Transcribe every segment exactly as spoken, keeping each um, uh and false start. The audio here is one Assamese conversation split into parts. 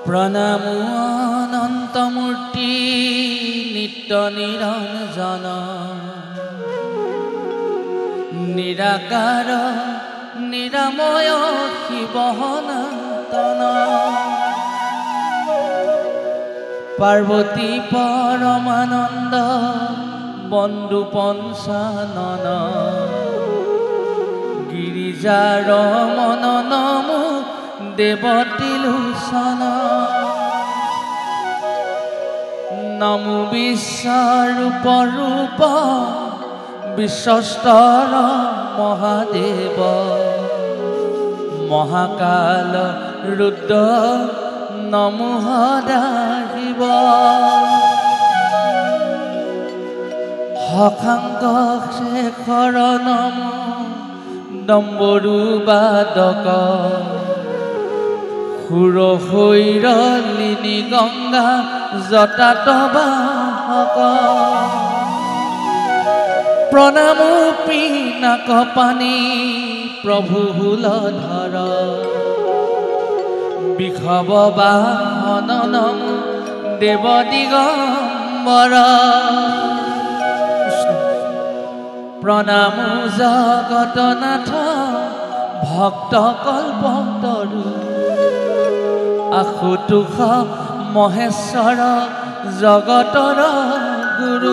प्रणम अनन्तमूर्ति नित्य निरंजन निराकार निरामय शिव सनातन पार्वती परमानंद बंधु पंचानन गिरिजार मन नमो देवती लोचन नमो विश्वरूप रूप विश्वस्तर महादेव महाकाल रुद्र नमो सदाशिव हखांग शेखर नमो डम्बरू बादक सुरसैरलिनी गंगा जटाटवाहक प्रणम पिनाक पानी प्रभु हुलधर विषव वाहन नमो देव दिगंबर प्रणम जगतनाथ भक्त कल्पतरु आशुतोष महेश्वर जगतर गुरु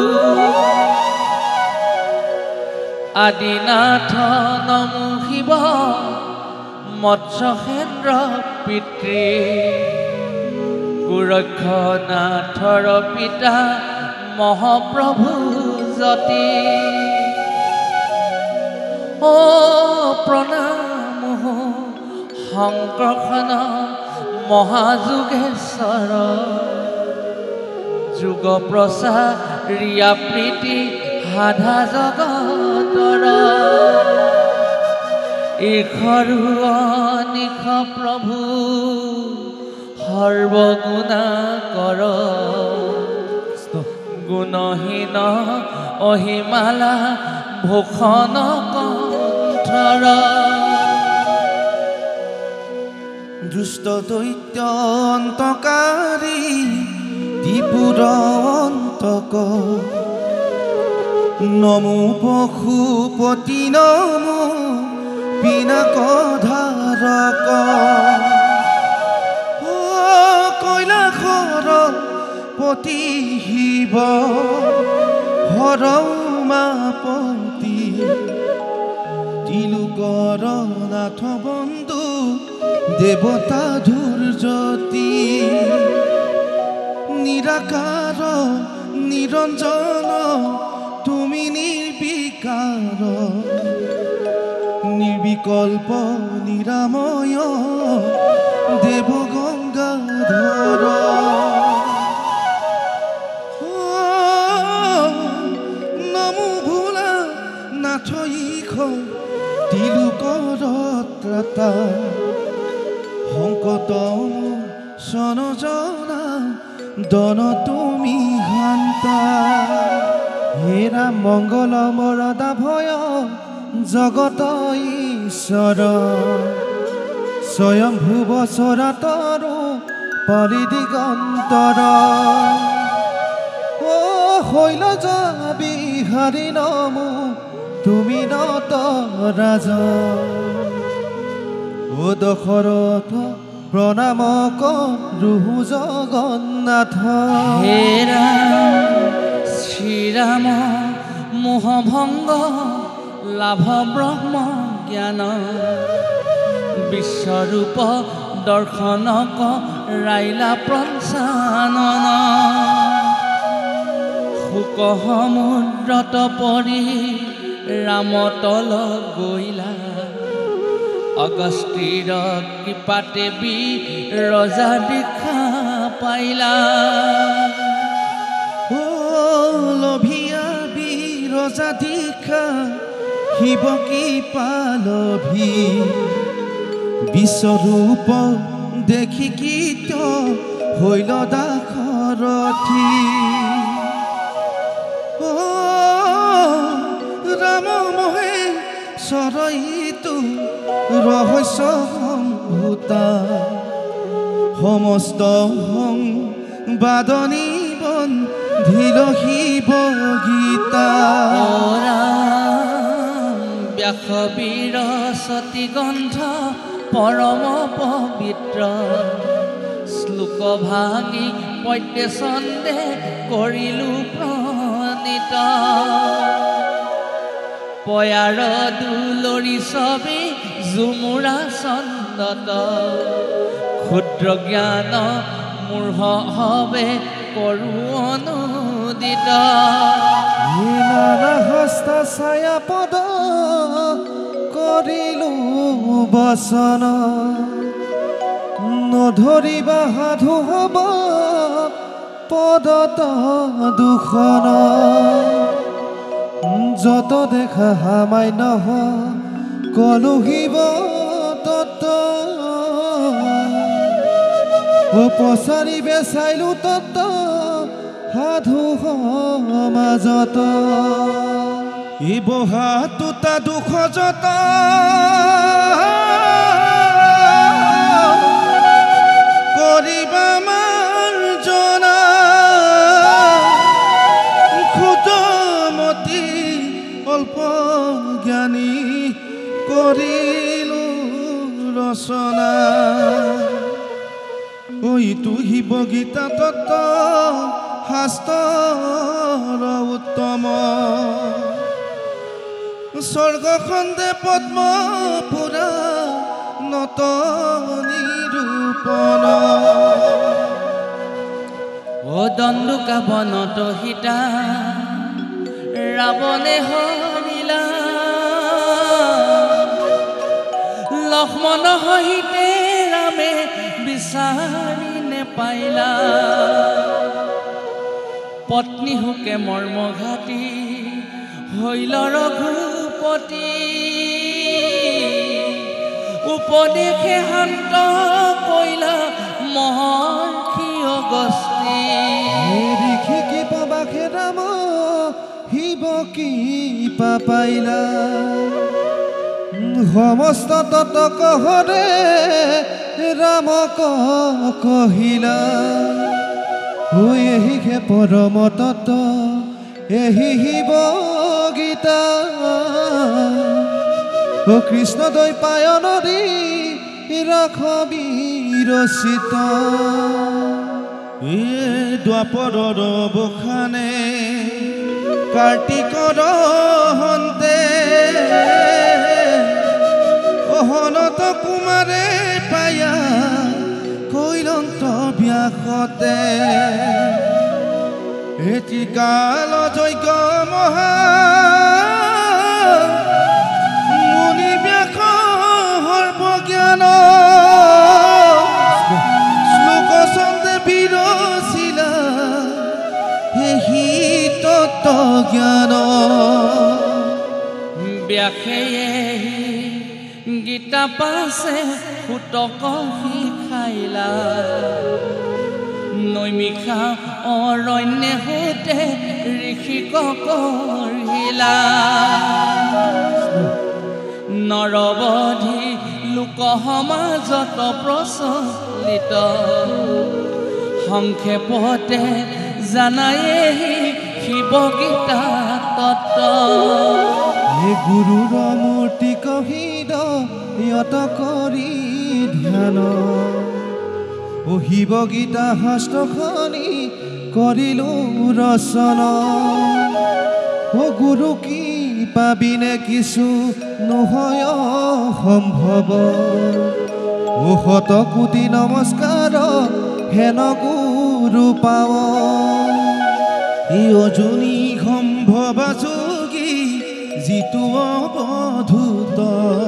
आदिनाथ नमो शिव मत्स्येन्द्र पितृ गोरक्षनाथर पिता महाप्रभु जति ओ प्रणम शंकरखन महाजुगेश्वर जुग प्रसाद रिया प्रीति हाधा जगतर ईश्वरु अनिश प्रभु सर्वगुणाकर गुणहीन अहिमाला भूषण कंठर दुष्ट दैत्य अंतकारी त्रिपुर अंतक नमो पशुपति नमो पिनाकधारक कैलाशर पति शिव हर उमापति त्रिलोकर नाथ बंधु देवता धूर्जती निराकार निरंजन तुमी निर्विकार निर्विकल्प निरामय देव गंगाधर नमो भोला नाथ ईश त्रिलोकर त्राता সংকট সনজনা দন তুমি শান্তা হেৰা মংগল মৰদা ভয় জগত ঈশ্বৰ স্বয়ং ভুৱ চৰাতৰো পৰিদিগন্তৰ ও শৈলজ বিহাৰী নমো তুমি নত ৰাজ ओ दशरथ प्रणाम करुहु जगन्नाथ हे राम श्रीराम मोहभंग लाभ ब्रह्म ज्ञान विश्वरूप दर्शन कराइला पंचानन शोक समुद्रत परि राम तल गइला अगस्तीर कृपाते भी रजा दीक्षा पाइला ओ लभिया भी रजा दीक्षा शिव की पालभी विश्वरूप देखी की तो होइल दाखरथी ओ राम मोहे सरई तू रहस्य सम्भूता সমস্ত হং বাদনী বন ধিলহিব গীতা ব্যাসবীৰ সতী গন্ধ পৰম পবিত্ৰ শ্লোক ভাঙি পদ্যে ছন্দে কৰিলো প্ৰণীত পয়াৰ দুলৰি ছবি জুমুৰা চন্দত ক্ষুদ্ৰ জ্ঞান মূঢ় হবে কৰো অনুদিত নানা হস্ত ছায়া পদ কৰিলো বচন নধৰিবা সাধু হব পদত দুখন যত দেখা সামান্য কলুহিব তত পচাৰি বেচাইলো তত সাধু সমাজত ই বহা দুটা দুখ যত কৰিবা মাৰ্জনা ক্ষুদ্ৰমতি অল্প জ্ঞানী কৰিলো ৰচনা ইটো শিৱ গীতা তত্ত্ব শাস্ত্ৰৰ উত্তম স্বৰ্গখণ্ডে পদ্ম পুৰা নত নিৰূপণ ও দণ্ডুকা বনত সীতা ৰাৱণে হৰিলা লক্ষ্মণ সহিতে ৰামে বিচাৰি নেপাইলা পত্নী হুকে মৰ্মঘাতী হৈল ৰঘুপতি উপদেশে শান্ত কইলা মহৰ্ষি অগস্তি ঋষি কি পাবাখে ৰাম শিৱ কি পাপাইলা সমস্ত তত কহৰে ৰামক কহিলা এহিহে পৰম তত্ত্ব এহি শিৱ গীতা ও কৃষ্ণ দ্বৈপায়ন দি ৰাখবি ৰচিত এ দ্বাপৰৰ বখানে কাৰ্তিকৰ হন্তে অহনত কুমাৰে পায়া কৈলন্ত ব্যাসতে এটি কাল যজ্ঞ মহা মুনি ব্যাস সৰ্বজ্ঞান শ্লোক ছন্দে বিৰচিলা এহি তত্ত্ব জ্ঞান ব্যাসে গীতা পাছে ফুটক শিকাইলা নৈমিষা অৰণ্যে হোতে ঋষিক কৰিলা নৰবধি লোক সমাজত প্ৰচলিত সংক্ষেপতে জানায়েহি শিৱ গীতা তত্ত্ব গুৰুৰ মূৰ্তি কহিদ ইয়ত কৰি ধ্যান ও শিৱ গীতা হস্তখনি কৰিলো ৰচন ও গুৰু কি পাবিনে কিছু নহয় সম্ভৱ ও শত কোটি নমস্কাৰ হেন গুৰু পাৱ ই অজনী সম্ভৱ যোগী যিটো অৱধূত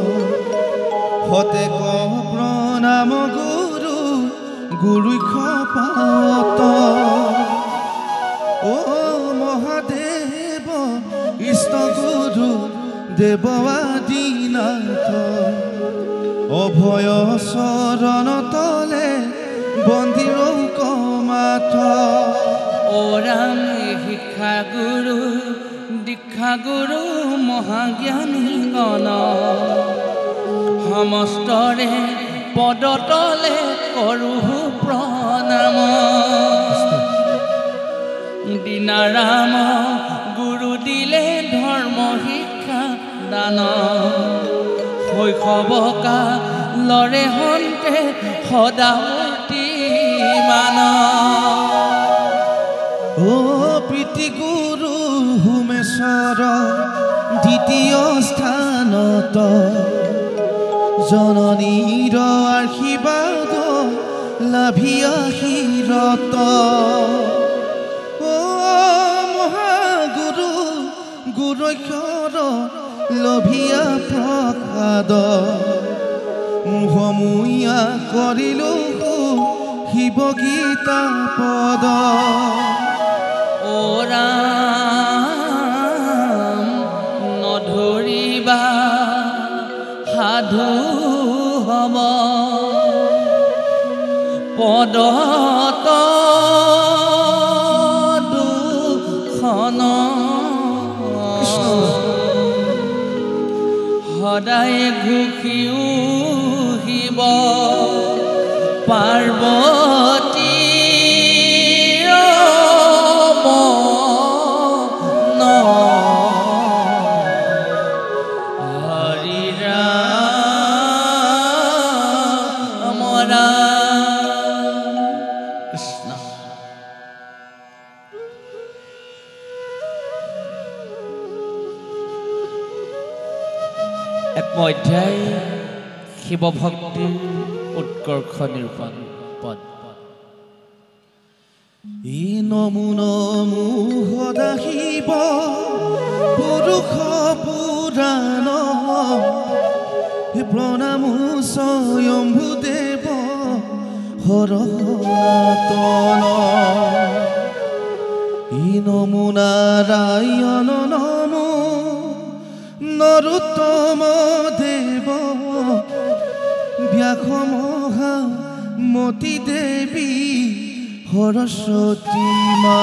সতে ক প্ৰণাম গুৰু গুৰুখ পাত ও মহাদেৱ ইষ্ট গুৰু দেৱ আদিনাথ অভয় চৰণ তলে বন্দিৰ কমাথ ও ৰাম শিক্ষা গুৰু দীক্ষা গুৰু মহাজ্ঞানী গণ সমস্তৰে পদতলে কৰো সদামূৰ্তি মান ও প্ৰীতি গুৰু হোমেশ্বৰ দ্বিতীয় স্থানত জননীৰ আশীৰ্বাদ লাভি আশীৰত ও মহাগুৰু গুৰক্ষৰ লভিয়া প্ৰসাদ মুহমূয়া কৰিলো শিৱ গীতা পদ ও ৰাম নধৰিবা সাধু হব পদত দুখন সদায় ঘুষিও শিৱ পাৰ্বতী অধ্যায় শিৱ ভক্তিৰ উৎকৰ্ষ নিৰূপণ পদ ই নমো নমো সদা শিৱ পুৰুষ পুৰাণ প্ৰণামো স্বয়ম্ভূদেৱ হৰ সনাতন ই নমো নাৰায়ণ নমো নৰোত্তম দেৱ ব্যাস মহা মতি দেৱী সৰস্বতী মা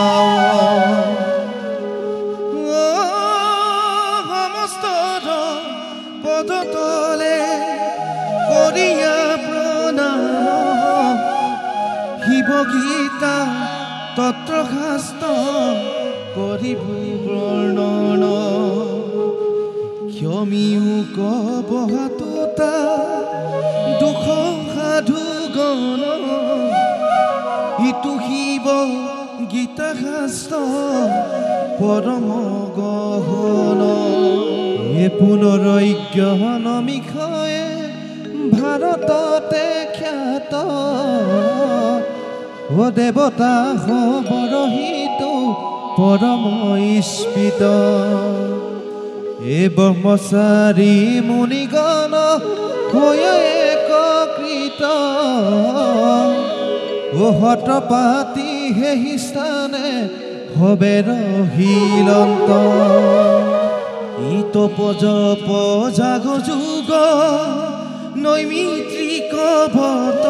সমস্ত পদতলে কৰিয়া প্ৰণাম শিৱ গীতা তত্ৰশাস্ত্ৰ কৰিব বৰ্ণন ক্ষমিও কবহাতুতা দুখ সাধু গণ ইটো শিৱ গীতা শাস্ত্ৰ পৰম গহন এ পুনৰজ্ঞ নমিষয়ে ভাৰততে খ্যাত ও দেৱতা সবৰহিত পৰম স্মিত এ ব্ৰহ্মচাৰী মুনিগণ হৈ এককৃত ও হতপাতি সেই স্থানে হবে ৰহিলন্ত ইত পজপ জাগ যুগ নৈমিত্ৰিক বত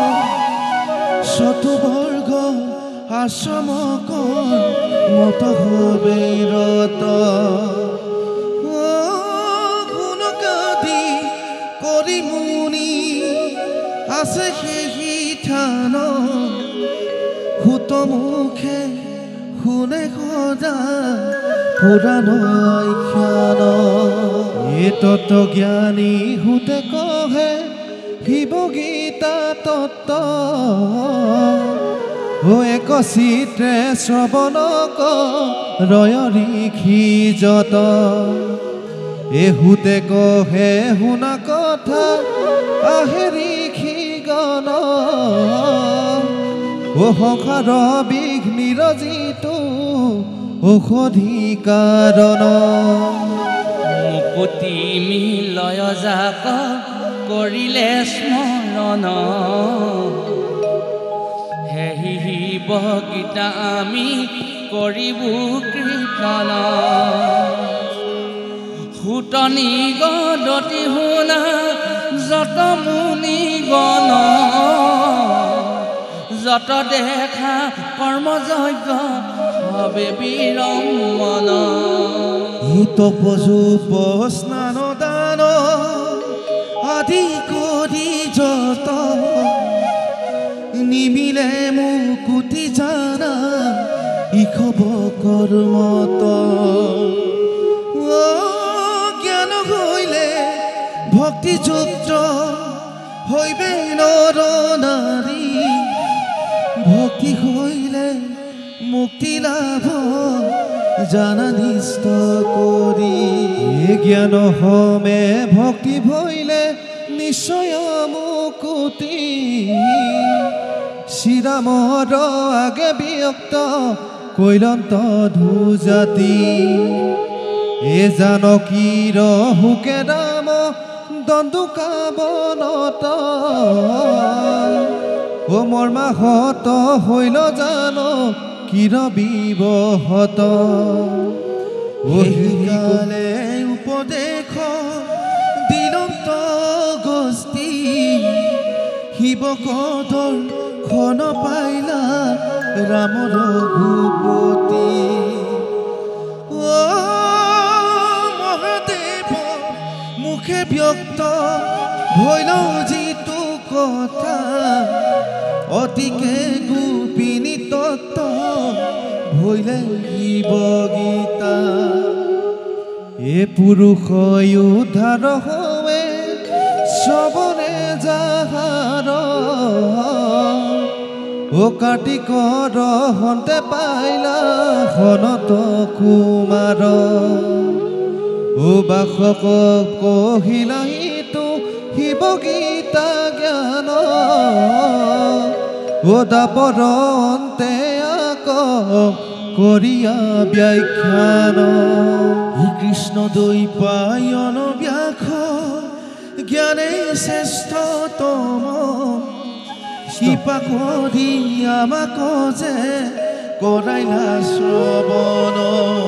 চতুবৰ্গ আশ্ৰমক মত হবে ৰত কৰি মুনি আছে সেই থান সুত মুখে শুনে সজা পুৰাণ আখ্যান এ তত্ত্ব জ্ঞানী সুতে কহে শিৱ গীতা তত্ত্ব ও এক চিত্ৰে শ্ৰৱণ ৰয় ঋষি যত এহুতে কহে শুনা কথা আহে ঋষি গণ ও সংসাৰ বিঘ্নি ৰজিত ঔষধি কাৰণ মুকুতি মিলয় জাক কৰিলে স্মৰণ হে শিৱ গীতা আমি কৰিবো কীৰ্তন ফুটনি গদতি শুনা যত মুনি গণ যত দেখা কৰ্মযজ্ঞ হবে বিৰমণ হিত পজুপ স্নান দান আদি কৰি যত নিমিলে মুকুতি জানা ইখব কৰ্মত জ্ঞান হইলে ভক্তিযুক্ত হইবে নৰ নাৰী ভক্তি হইলে মুক্তি লাভ জানা নিষ্ঠ কৰি জ্ঞান হমে ভক্তি ভইলে নিশ্চয় মুকুতি শ্ৰীৰামৰ আগে বিয়ক্ত কৈলন্ত ধুজাতি এ জানকীৰ হুকে ৰাম দন্দুকা বনত ও মৰ্মাহত হইল জান কিৰ বিবহত ওহিকালে উপদেশ দিলন্ত গস্তি শিৱকদৰ খন পাইলা ৰাম ৰঘুপতি ও মহাদেৱ মুখে ব্যক্ত হইল যিটো কথা অতিকে গোপিনী তত্ত্ব হইলে শিৱ গীতা এ পুৰুষ উদ্ধাৰ হৱে সবৰে যাহাৰ ও কাৰ্তিকৰ হন্তে পাইলা হনত কুমাৰ ও বাসক কহিলা ইটো শিৱ গীতা জ্ঞান ও দাপৰ অন্তে আক কৰিয়া ব্যাখ্যান কৃষ্ণ দ্বৈপায়ন ব্যাস জ্ঞানে শ্ৰেষ্ঠতম কৃপা কৰি আমাক যে কৰাইলা শ্ৰৱণ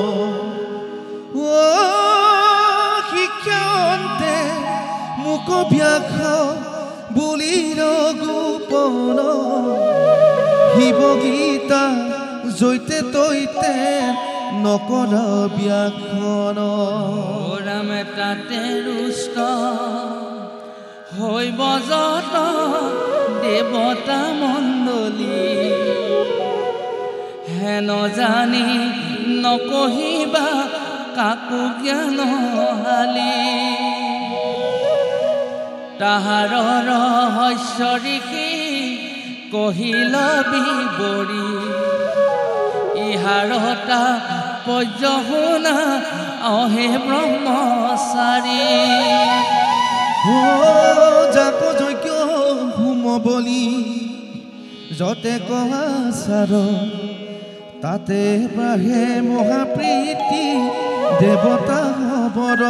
ও শিক্ষান্তে মোক ব্যাস বুলি ৰঘুপন শিৱ গীতা জৈতে তৈতে নকৰ ব্যাখ্যান ৰাম তাতে ৰুষ্ট হৈব যত দেৱতা মণ্ডলী হেন জানি নকহিবা কাকো জ্ঞান হালি তাহাৰ ৰহস্য ঋষি কহিল বিবৰি ইহাৰতা পৰ্য শুনা অহে ব্ৰহ্মচাৰী ও যাক যজ্ঞ হোম বলি যতে কহাচাৰ তাতে বাঢ়ে মহাপ্ৰীতি দেৱতা হবৰ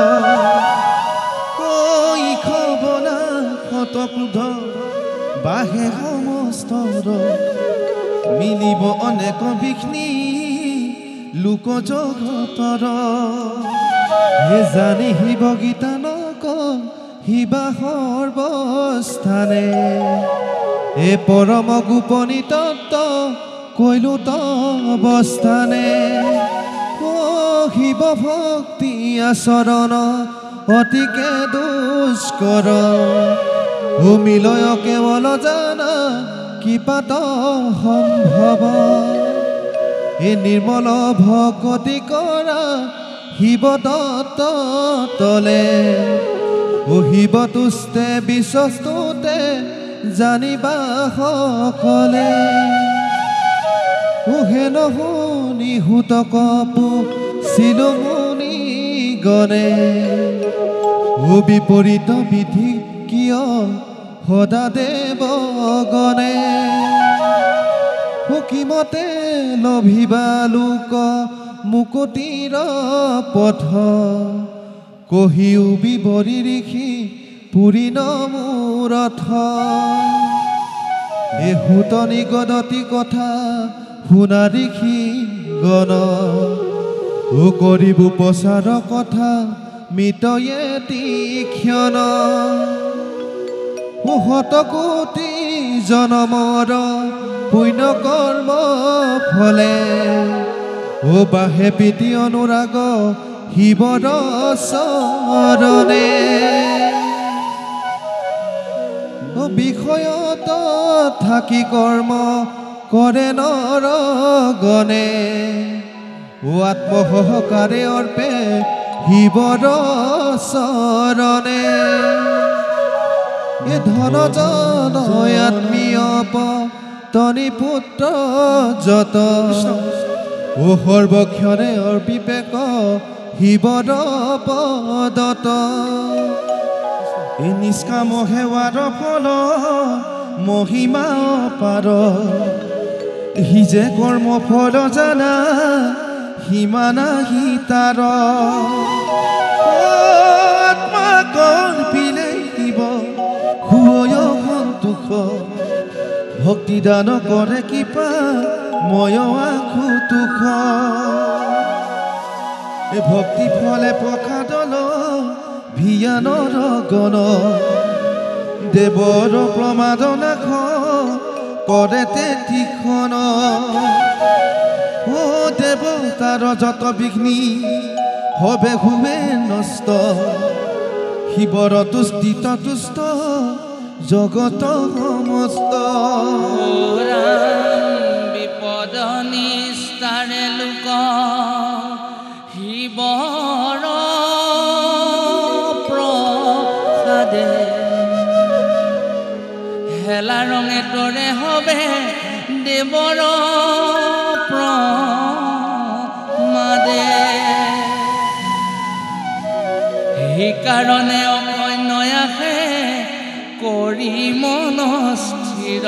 খবনা শতক্ৰোধ বাঢ়ে সমস্তৰ মিলিব অনেক বিঘ্নি লোক জগতৰ হে জানি শিৱ গীতা নক শিৱা সৰ্বস্থানে এ পৰম গোপনী তত্ত্ব কৈলো তৱস্থানে ও শিৱ ভক্তি আচৰণ অতিকে দুষ্কৰ ও মিলয় কেৱল জানা কৃপাত সম্ভৱ এ নিৰ্মল ভকতি কৰা শিৱ তত্ত্ব তলে ও শিৱ তুষ্টে বিশ্বস্তুতে জানিবা সকলে ও হেন শুনি হুতক চিলুমুনি গণে ও বিপৰীত বিধি কিয় সদা দেৱ গণে সুকিমতে লভিবা লোক মুকুতিৰ পথ কহিও বিবৰি ঋষি পুৰি নমূৰথ এ সুতনি গদতি কথা শুনা ঋষি গণ ও কৰিব প্ৰচাৰ কথা মিতয়ে তীক্ষ্ণ ও শতকোটি জনমৰ পুণ্য কৰ্ম ফলে ও বাহে প্ৰীতি অনুৰাগ শিৱৰ চৰণে ও বিষয়ত থাকি কৰ্ম কৰে নৰ গণে ও আত্মসহকাৰে অৰ্পে শিৱৰ চৰণে এ ধন জন আত্মীয় পতনি পুত্ৰ যত ও সৰ্বক্ষণে অৰ্পিপেক শিৱৰ পদত এই নিষ্কাম সেৱাৰ ফল মহিমা পাৰ সি যে কৰ্ম ফল জানা সিমানা সি তাৰ আত্মা কৰ্পিলে শিৱ সুয় সন্তোষ ভক্তি দান কৰে কৃপা ময় আখু তুষ এই ভক্তি ফলে প্ৰসাদল ভিয়ানৰ গণ দেৱৰ প্ৰমাদ নাখ কৰে তেতিখন ও দেৱতাৰ যত বিঘ্নি হবে হুৱে নষ্ট শিৱৰ তুষ্টিত তুষ্ট জগত সমস্ত বিপদ নিস্তাৰে লোক শিৱৰ প্ৰসাদে হেলা ৰঙে তৰে হবে দেৱৰ প্ৰমাদে সেইকাৰণে অন্যয়াসে কৰি মন স্থিৰ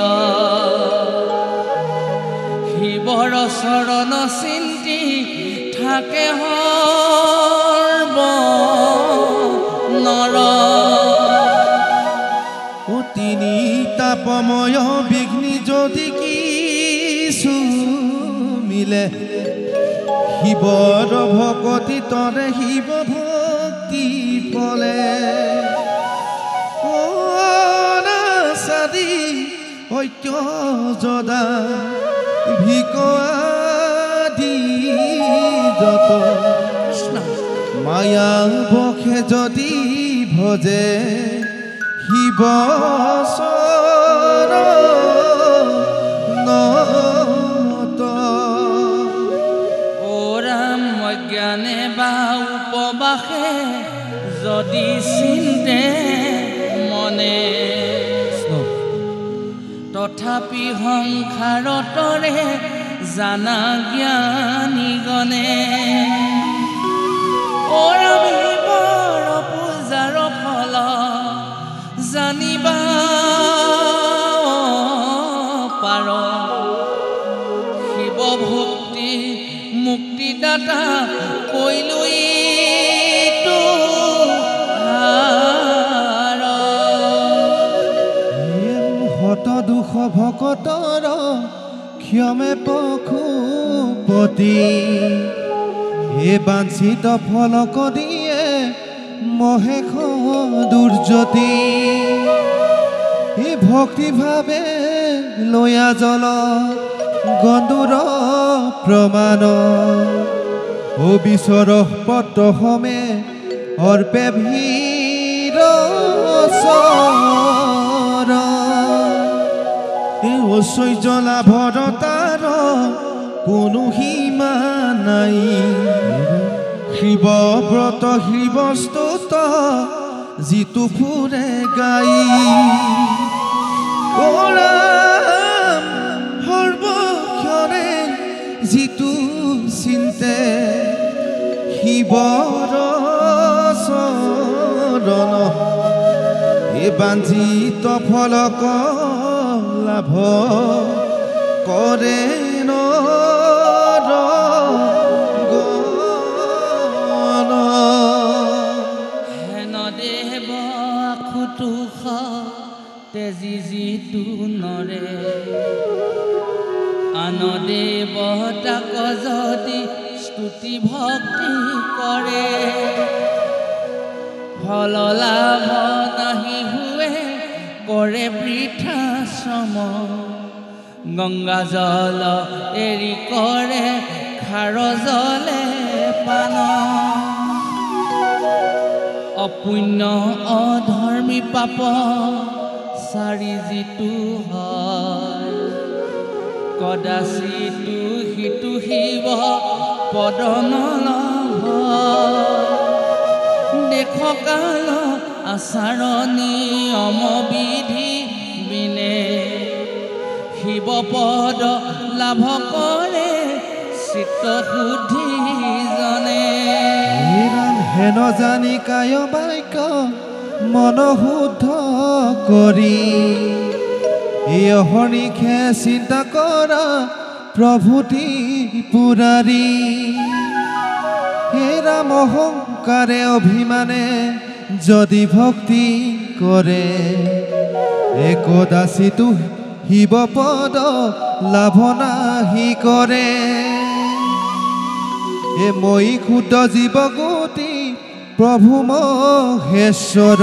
শিৱৰ চৰণ চিন্তি থাকে সৰ্ব নৰ ও তিনি তাপময় বিঘ্নি যদি কিছু মিলে শিৱৰ ভকতি তৰে শিৱ ভক্তি ফলে সাদি ঐক্য যদা ভিক আদি যত মায়া বখে যদি ভজে শিৱ চৰণত ও ৰাম অজ্ঞানে বা উপবাসে যদি চিন্তে মনে তথাপি সংসাৰতৰে জানা জ্ঞানী গণে অৰামিবৰ পূজাৰ ফল জানিবা পাৰ শিৱ ভক্তি মুক্তিদাতা কৈলো ইটো হত দুখ ভকতৰ ক্ষমে পশুপতি এ বাঞ্ছিত ফলক দিয়ে মহেশ দুৰ্যতি ই ভক্তি ভাৱে লয়া জল গন্ধুৰ প্ৰমাণ ও বিচৰ পত্ৰ সমে অৰ্পে ভীৰ এই ঐশ্বৰ্য লাভৰ তাৰ কোনো সীমা নাই শিৱ ব্ৰত শিৱ স্তুত যিটো ফুৰে গাই সৰ্বক্ষণে যিটো চিন্তে শিৱৰ চৰণ এই বাঞ্ছিত ফলক লাভ কৰে নৰ গণ হেন দেৱ আখুতুষ তেজি যিটো নৰে আন দেৱতাক যদি স্তুতি ভক্তি কৰে ফল লাভ নাহি হুৱে কৰে বৃথা শ্ৰম গংগা জল এৰি কৰে খাৰ জলে পান অপুণ্য অধৰ্মী পাপ চাৰি যিটো হয় কদাচিতো সিটো শিৱ পদ নলভ দেখ কাল আচাৰ নিয়ম বিধি বিনে শিৱপদ লাভ কৰে চিত্ত শুদ্ধি জনে হেন জানি কায় বাক্য মন শুদ্ধ কৰি এই অহৰ্নিশে চিন্তা কৰা প্ৰভূতি পুৰাৰী হে ৰাম অহংকাৰে অভিমানে যদি ভক্তি কৰে একদাসীতো শিৱপদ লাভ নাহি কৰে এ মই ক্ষুদ্ৰ জীৱগোটি প্ৰভু মহেশ্বৰ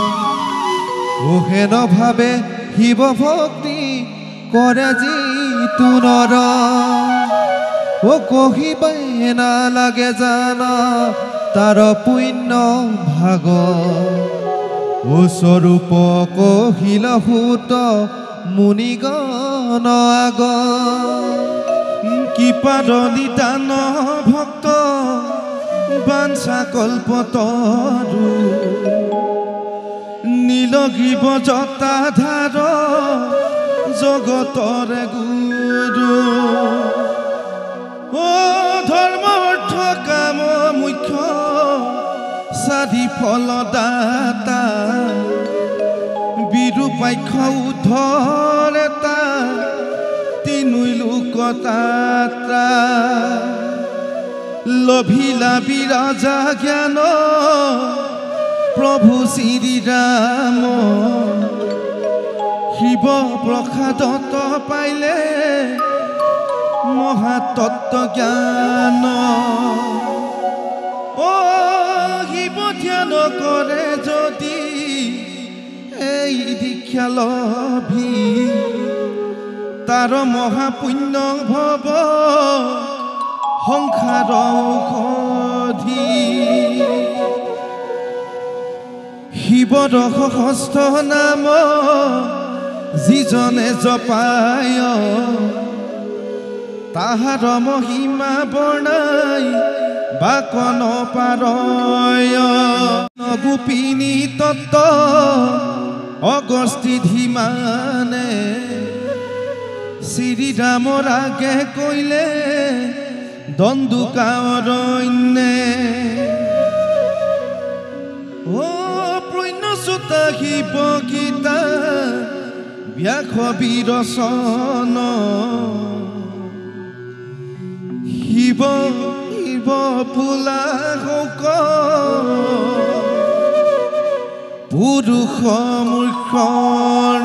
হেন ভাবে শিৱ ভক্তি কৰে যিটো নৰ ও কহিবাই নালাগে জানা তাৰ পুণ্য ভাগ ও স্বৰূপ কহিল সুত মুনিগণ আগ কৃপাৰ নিদান ভক্ত বাঞ্ছা কল্পতৰু নীলগ্ৰীৱ জটাধাৰ জগতৰে গুৰু ও ধৰ্ম অৰ্থ কাম মুখ্য সাধি ফলদাতা বিৰূপাক্ষ উদ্ধৰ এটা তিনুই লোকতাত্ৰা লভিলা বিৰাজা জ্ঞান প্ৰভু শ্ৰীৰাম শিৱ প্ৰসাদত পাইলে মহাতত্ত্ব জ্ঞান ও শিৱ ধ্যান কৰে যদি এই দীক্ষা লভি তাৰ মহাপুণ্য ভৱ সংসাৰ ঔষধি শিৱৰ সহস্ৰ নাম যিজনে জপায় তাহাৰ মহিমা বৰ্ণাই বাকন পাৰয় গোপিনী তত্ত্ব অগস্তি ধীমানে শ্ৰীৰামৰ আগে কৈলে দন্দুকা অৰণ্যে ও পুণ্যসুতা শিৱ গীতা ব্যাস বিৰচন শিৱ শিৱ ফুলা শোক পুৰুষ মূৰ্খণ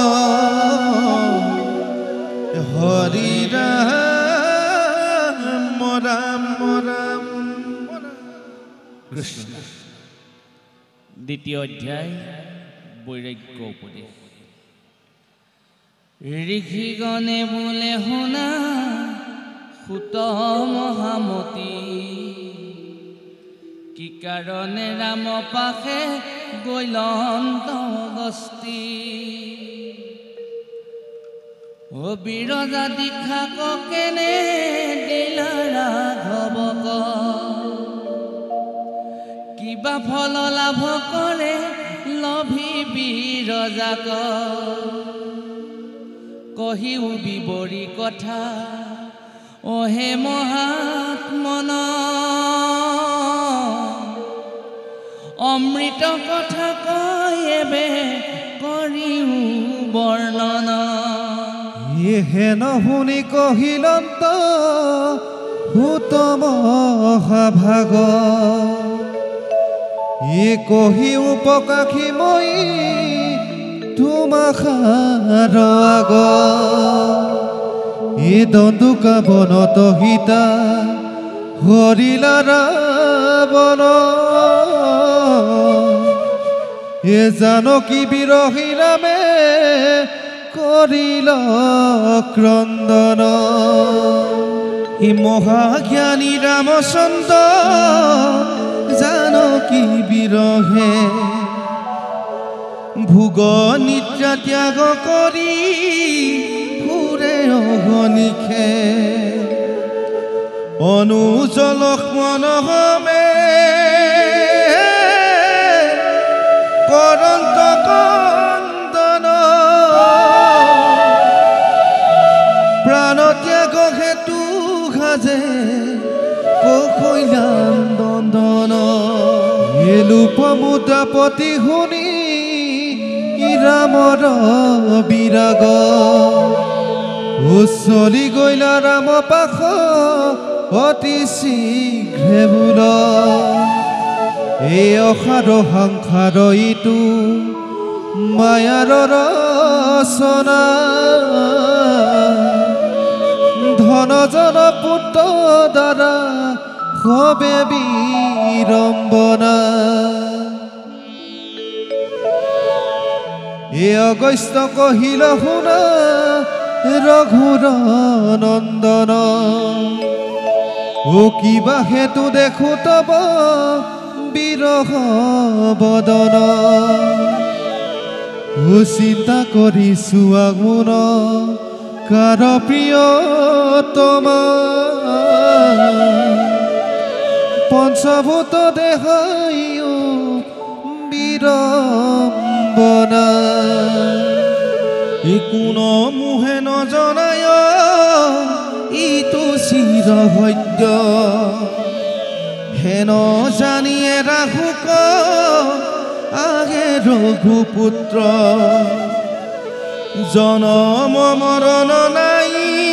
হৰি ৰাম ৰাম ৰাম কৃষ্ণ দ্বিতীয় অধ্যায় বৈৰাগ্য উপদেশ ঋষিগণে বোলে শুনা সুত মহামতী কি কাৰণে ৰাম পাশে গৈলন্ত গস্তি ও বিৰজা দীক্ষা কেনে দিলা ৰাঘৱক কিবা ফল লাভ কৰে লভি বিৰজাক কহিও বিবৰি কথা ও হে মহাত্মন অমৃত কথা কয়েবে কৰিও বৰ্ণন হেন শুনি কহিলন্ত সুত মহাভাগ ই কহি উপকাশী মই তোমাখাৰ আগ ই দন্দুকা বনত সীতা হৰিলা ৰাৱণ এ জানকী বিৰহী ৰামে কৰিল ক্ৰন্দন ই মহাজ্ঞানী ৰামচন্দ্ৰ জানকী বিৰহে ভোগ নিদ্ৰা ত্যাগ কৰি ফুৰে অহনিশে অনুজ লক্ষ্মণ হমে প্ৰাণত্যাগ হেতু সাজে কৈলাম দন্দন লোপমুদ্ৰাপতি শুনি ৰামৰ বিৰাগ উচলি গইলা ৰাম পাখ অতি শীঘ্ৰে বোল এই অসাৰ সংসাৰ ইটো মায়াৰ ৰচনা ধন জন পুত্ৰ দ্বাৰা হবে বিৰম্বনা এ অগস্ত্য কহিল শুনা ৰঘুৰ নন্দন ও কিবা হেতু দেখো তব বিৰহ বদন ও চিন্তা কৰিছো আগুণ কাৰ প্ৰিয়তমা পঞ্চভূত দেহায়ো বিৰম্বনা কোন মোহে নজনায় ইটো চিৰ সত্য হেন জানিয়ে ৰাহুক আগে ৰঘুপুত্ৰ জনম মৰণ নাই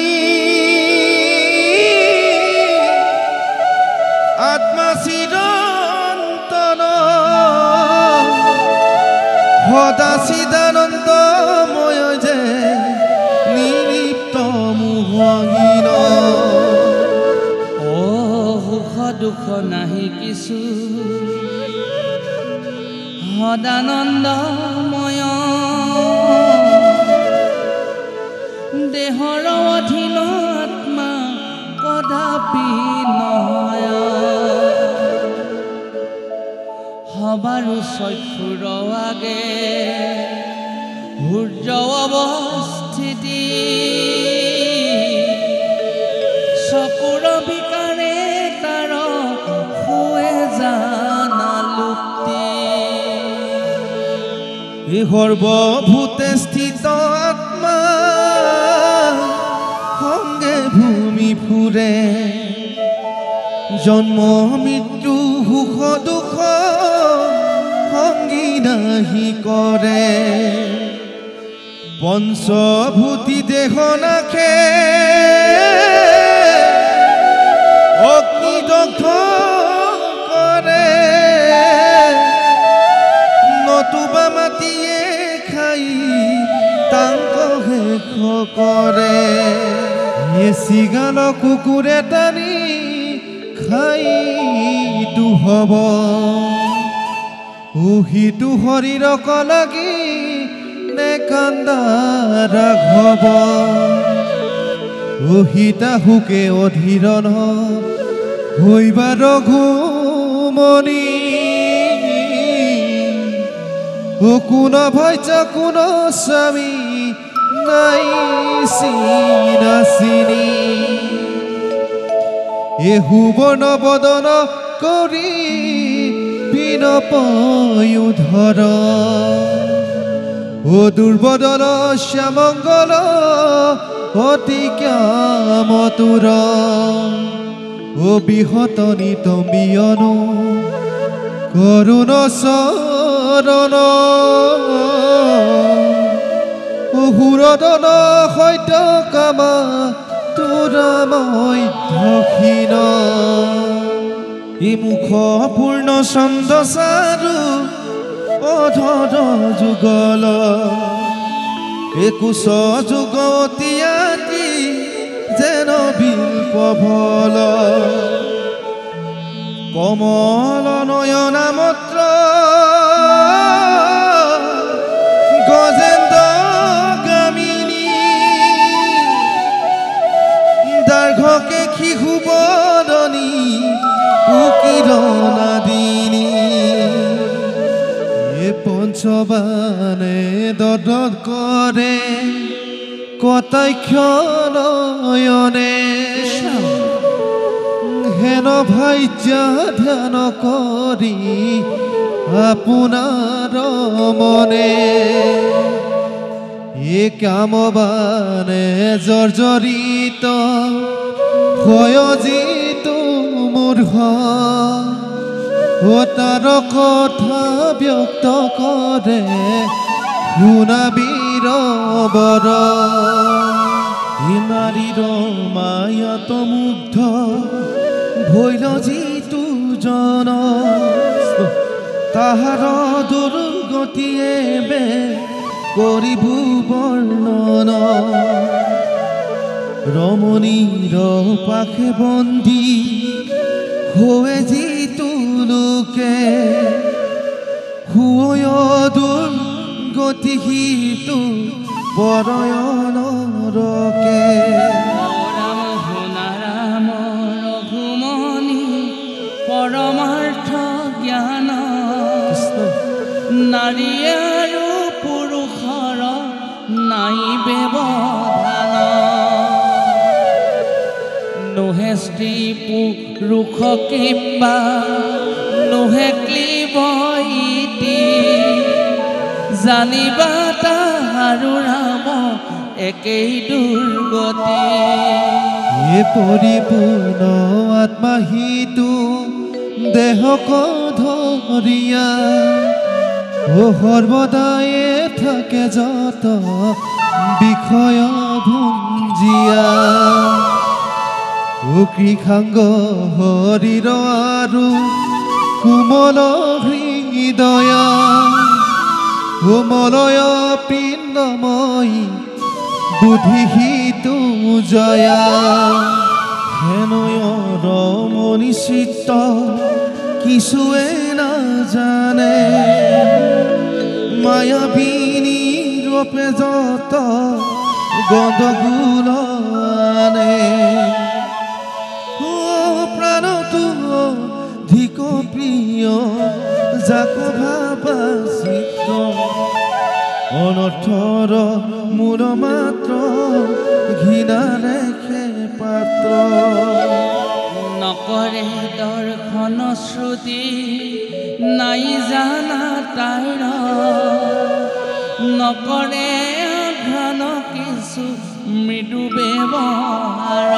আত্মা চিৰন্তন সদা চিদানন্দময় যে নিলিপ্ত মোহহীন অ সুখ দুখ নাহি কিছু সদানন্দময় দেহৰ অধীন আত্মা কদাপি নহয় সবাৰো চক্ষুৰ আগে সূৰ্য অৱস্থিতি চকুৰ বিকাৰে তাৰ শুৱে জানা লুপ্তি এই সৰ্বভূতে স্থিত আত্মা সংগে ভূমি ফুৰে জন্ম মৃত্যু সুখ দুখ সংগী নাহি কৰে পঞ্চভূতি দেহ নাখে অগ্নিদগ্ধ কৰে নতুবা মাটিয়ে খাই তাংক শেষ কৰে চিগাল কুকুৰে টানি খাই ইটো হব উহিটো শৰীৰক লাগি নে কান্দা ৰাঘৱ উহিতা হুকে অধীৰণ হৈবা ৰঘুমণি ও কোন ভাইচ কোন স্বামী নাই চিনাচিনি এ সুবৰ্ণ বদন কৰি বিনপয়ুধৰ ও দুৰ্বদন শ্যামংগল অতি কামতুৰ ও বিহত নিতম্বিয়নো করুণ চরণ হুরদন সৈত কামা তোরা মধ্যক্ষীণ ই মুখ পূর্ণ ছন্দ চাৰু অধৰ যুগল একুশ যুগতি আতি যেন বিল্পভল কমল নয়না মত্ৰ গজেন্দ্ৰ গামিনী দাৰ্ঘকে শিশু বদনী কুকিৰণাদিনী এ পঞ্চবানে দদ কৰে কটাক্ষ নয়নে হেন ভাইজা ধ্যান কৰি আপোনাৰ মনে এ কামবানে জৰ্জৰিত হয় যিটো মূৰ্খ ও তাৰ কথা ব্যক্ত কৰে শুনাবি ৰবৰ নাৰীৰ মায়াত মুগ্ধ ভৈল যিটো জন তাহাৰ দুৰ্গতিয়ে বে কৰিবু বৰ্ণন ৰমণীৰ পাশে বন্দী হৈ যিটো লোকে হৈ দুৰ্গতি সিটো পৰয়ন ৰকে ৰাম শুনা ৰাম ৰঘুমণি পৰমাৰ্থ জ্ঞান নাৰী আৰু পুৰুষৰ নাই ব্যৱধান নোহে স্ত্ৰী পুৰুষ কিবা নোহে ক্লিব ইতি জানিবা তাহাৰু ৰাম একেই দুৰ্গতি এ পৰিপূৰ্ণ আত্মাহিতু দেহক ধৰিয়া ও সৰ্বদায়ে থাকে যত বিষয় ভুঞ্জিয়া ও কৃষাংগ হৰিৰ আৰু কোমল হৃদয়া কোমলয় পিণ্ডময়ী বুদ্ধিহিতু জয়া হেনয় ৰমণী চিত্ত কিছুৱে নাজানে মায়াবিনী ৰূপে যত গণ্ডগোল আনে ও প্ৰাণটো অধিক প্ৰিয় যাক ভাবা চিত্ৰ অনৰ্থৰ মূল মাত্ৰ ঘৃণা ৰেখে পাত্ৰ নকৰে দৰ্শন শ্ৰুতি নাই জানা তাইৰ নকৰে ঘন কিছু মৃদু ব্যৱহাৰ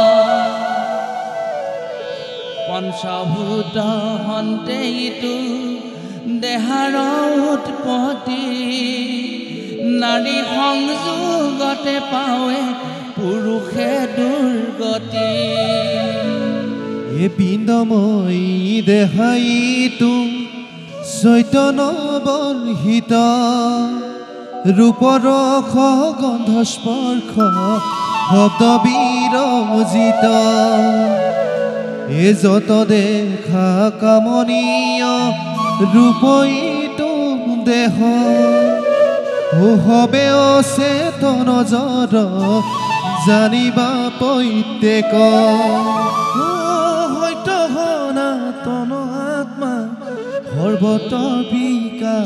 পঞ্চভূত হন্তেইটো দেহাৰ উৎপত্তি নাৰী সংযোগতে পাৱে পুৰুষে দুৰ্গতি এ পিণ্ডময়ী দেহাইতু চৈতন্য বৰ্হিত ৰূপৰস গন্ধ স্পৰ্শ শব্দ বিৰজিত এ যত দেখা কামনীয় ৰূপইটো দেহ ও হবে অচেতন জৰ জানিবা প্ৰত্যেক হয়ত সনাতন আত্মা সৰ্বত বিকাশ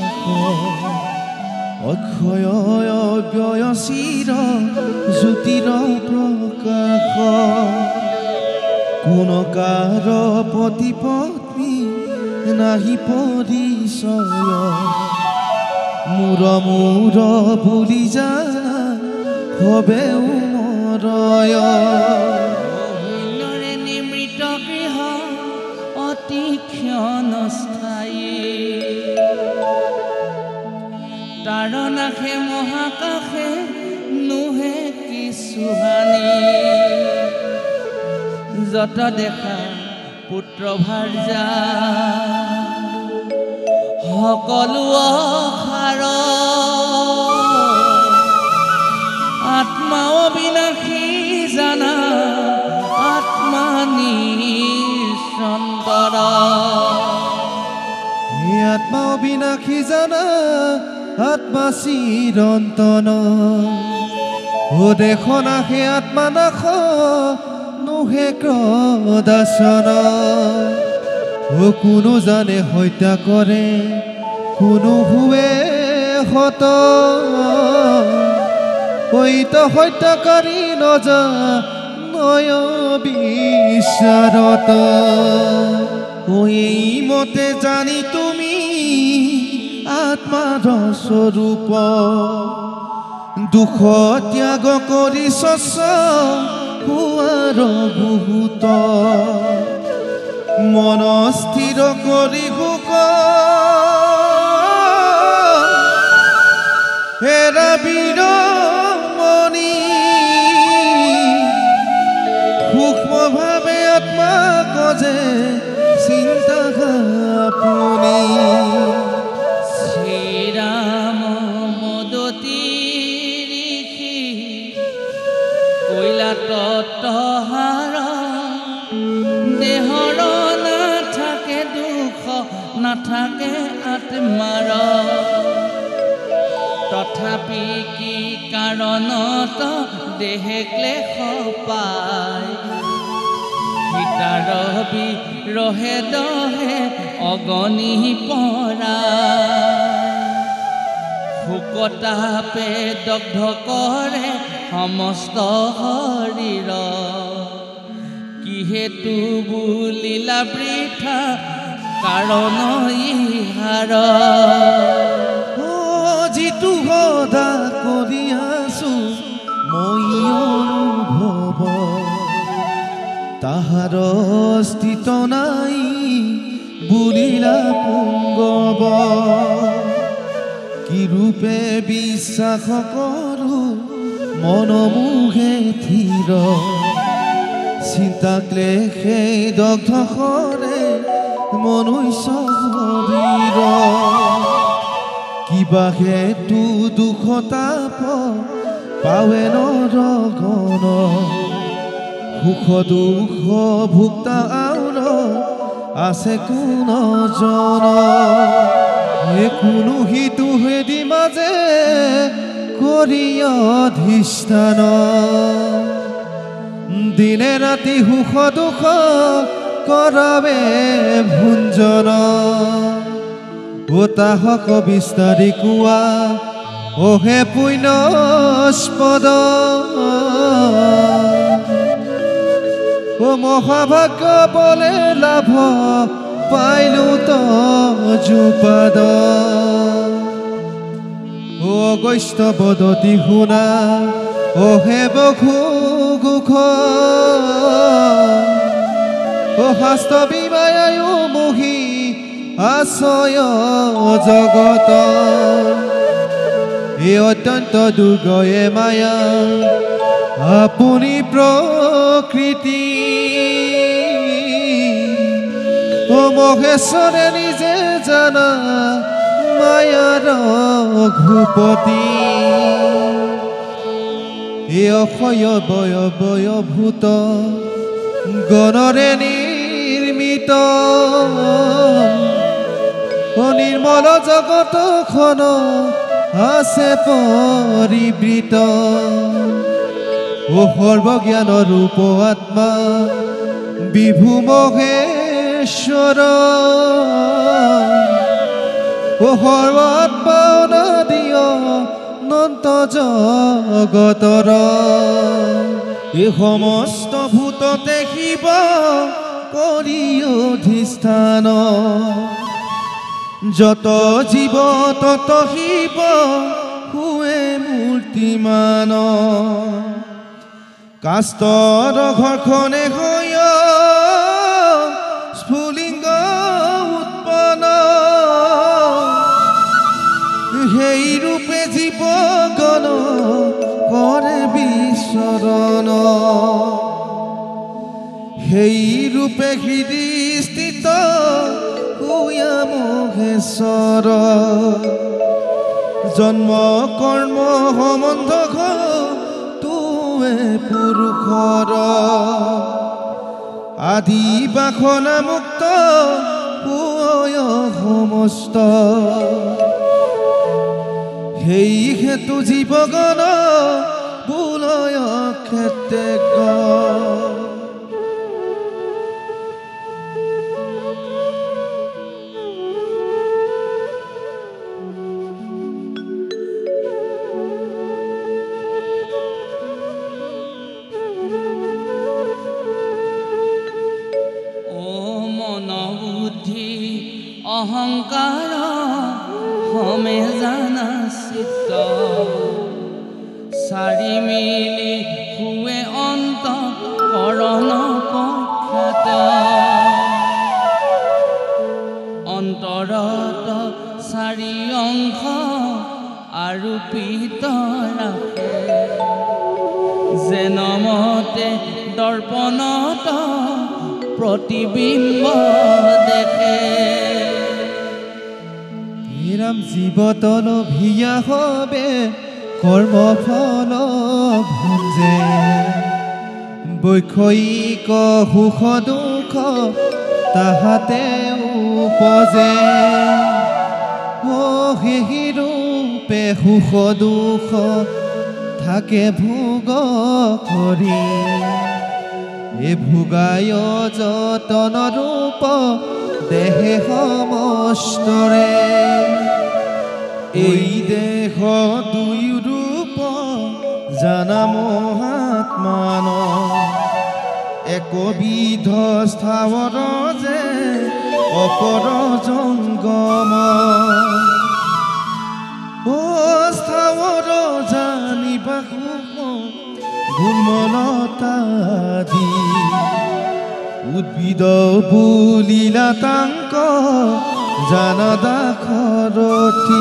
অক্ষয় অব্যয় চিৰ জ্যোতিৰ প্ৰকাশ কোন কাৰ পতি পত্নী নাহি পৰিচয় মূৰ মূৰ বুলি জানা হবে উমৰয় শূন্যৰে নিমৃত গৃহ অতি ক্ষণস্থায়ী তাৰ নাশে মহাকাশে নোহে কিছু হানি যত দেখা পুত্ৰ ভাৰ্যা সকলো অসাৰ আত্মা অবিনাশী জানা আত্মা নিঃসন্তৰ হে আত্মা অবিনাশী জানা আত্মা চিৰন্তন ও দেশ নাশে আত্মা নাশ নোহে ক্ৰদাসন ও কোনো জানে হত্যা কৰে কোনো হুৱে হত হৈত হত্যাকাৰী নজা নয় বিচাৰত ও এই মতে জানি তুমি আত্মাৰ স্বৰূপ দুখ ত্যাগ কৰি চচ হোৱাৰ বহুত মন স্থিৰ কৰি সুখ হেৰাবিৰ মনি সূক্ষ্মভাৱে আত্মা কজে চিন্তা আপুনি শ্ৰীৰাম মদতী ঋষি কৈলা তত্ত্বহাৰ দেহৰ নাথাকে দুখ নাথাকে আত্মাৰ তথাপি কি কাৰণত দেহে ক্লেশ পায় সীতাৰ বিৰহে দহে অগণি পৰা শোকতাপে দগ্ধ কৰে সমস্ত শৰীৰ কিহেতু বুলিলা বৃথা কাৰণ ইহাৰ যিটো সদা কৰি আছো মই অনুভৱ তাহাৰ স্থিত নাই বুলিলা পুংগব কি ৰূপে বিশ্বাস কৰো মনমুখে থিৰ চিন্তা ক্লেশে দগ্ধ কৰে মনুষ্য শৰীৰ কিবা হেতু দুখ তাপ পাৱে নৰগণ সুখ দুখ ভুক্তা আউৰ আছে কোন জন কোনো হিতু হেদি মাজে কৰি অধিষ্ঠান দিনে ৰাতি সুখ দুখ কৰাবে ভুঞ্জন উতাহক বিস্তাৰি কোৱা অহে পুণ্যস্পদ ও মহাভাগ্য বলে লাভ পাইলো তজুপাদ ও অগস্ত্য বদতি শুনা অহে বঘু গুখ ও শাস্ত্ৰ বিমায়ায়ু মোহি আশ্ৰয় জগত এই অত্যন্ত দুৰ্গয়ে মায়া আপুনি প্ৰকৃতি ও মহেশ্বৰে নিজে জানা মায়াৰ ঘূপতি এই অক্ষয় বয় বয়ভূত গণৰে নিৰ্মিত ও নিৰ্মল জগতখন আছে পৰিবৃত ও সৰ্বজ্ঞান ৰূপ আত্মা বিভু মহেশ্বৰ ও সৰ্ব আত্মা অনাদিয় অনন্ত জগতৰ এই সমস্ত ভূততে শিৱ কৰি অধিষ্ঠান যত জীৱ তত শিৱ হুৱে মূৰ্তিমান কাষ্টৰ ঘৰখনে হৈ স্ফুলিংগ উৎপন্ন সেই ৰূপে জীৱগণ কৰে বিচৰণ সেই ৰূপে হৃদি স্থিত হুয়া মহেশ্বৰ জন্ম কৰ্ম সম্বন্ধ তুৱে পুৰুষৰ আদি বাসনা মুক্ত হুয় সমস্ত সেই হেতু জীৱগণ বুলয় ক্ষেত্ৰে অহংকাৰ হমে জানা চিত্ত চাৰি মিলি শুৱে অন্ত কৰণ পক্ষত অন্তৰত চাৰি অংশ আৰু পিত ৰাখে যেনমতে দৰ্পণত প্ৰতিবিম্ব দেখে ৰাম জীৱতল ভিয়া হবে কৰ্মফল ভঞ্জে বৈষয়িক সুখ দুখ তাহাতে উপজে ও সেই ৰূপে সুখ দুখ থাকে ভোগ কৰি এ ভোগায় যতন ৰূপ দেহে সমস্তৰে এই দেহ দুই ৰূপ জানা মহাত্মান একবিধ স্থাৱৰ যে অপৰ জংগম ও স্থাৱৰ জানিবা গুণমলতাদি উদ্ভিদ বুলিলা তাংক জানা দাখৰতি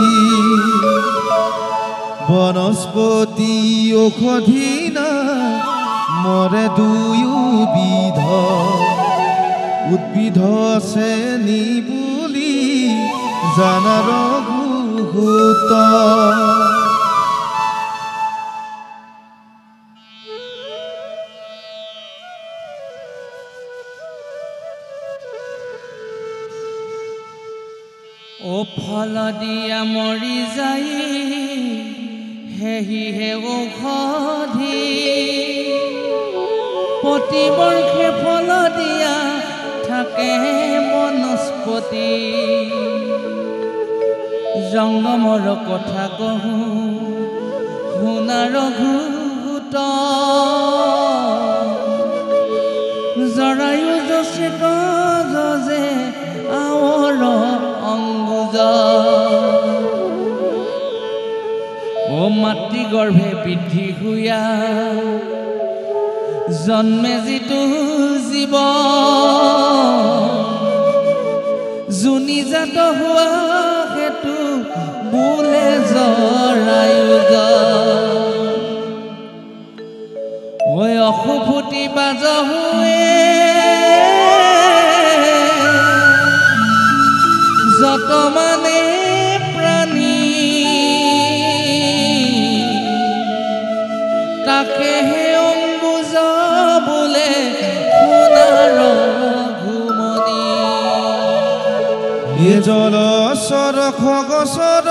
বনস্পতি ঔষধি না মৰে দুয়োবিধ উদ্ভিদ শ্ৰেণী বুলি জানা ৰঘুসূত ও ফল দিয়া মৰি যায় সেহিহে ঔষধি প্ৰতিবৰ্ষে ফল দিয়া থাকে বনস্পতি জংগমৰ কথা কহোঁ শুনা ৰঘুসূত জৰায়ু যচিত যজে আৱৰ অংগুজ ও মাতৃগৰ্ভে বৃদ্ধি হোৱা জন্মে যিটো জীৱ জুনিজাত হোৱা সেইটো বোলে জৰায়ুজ ঐ অশুভূতি বাজ হোৱে যত মানে প্ৰাণী তাকেহে অম্বুজ বোলে সোণাৰ ঘুমনি এ জলচৰ খগচৰ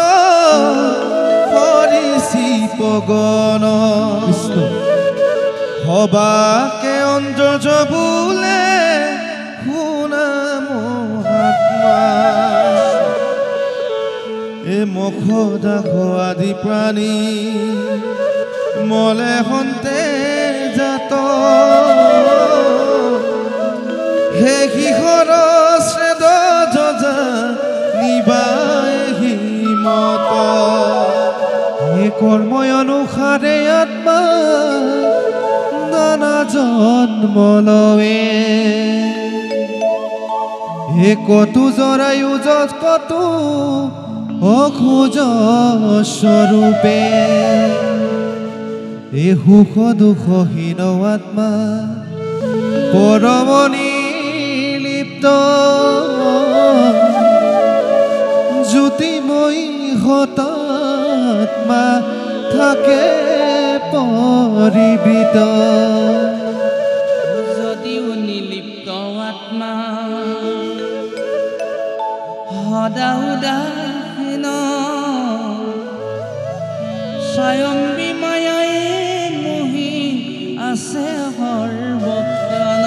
পৰিচিত গণ সবাকে অন্তৰ্য বোলে শুনা মহাত্মা এ মুখ দাখ আদি প্ৰাণী মলে সন্তে জাত হে শিখৰ শ্ৰেদ যজা নিবাই হিমত হে কৰ্মই অনুসাৰে আত্মা নানা জন্ম লৱে হে কতো জৰায়ু যত কতো অখোজ স্বৰূপে এ সুখ দুখহীন আত্মা পৰমনি লিপ্ত জ্যোতিময়ী হতাত্মা থাকে পৰিবৃত যদিও নিলিপ্ত আত্মা সদা উদাসীন স্বয়ম্বী মায়াই মোহি আছে সৰ্বক্ষণ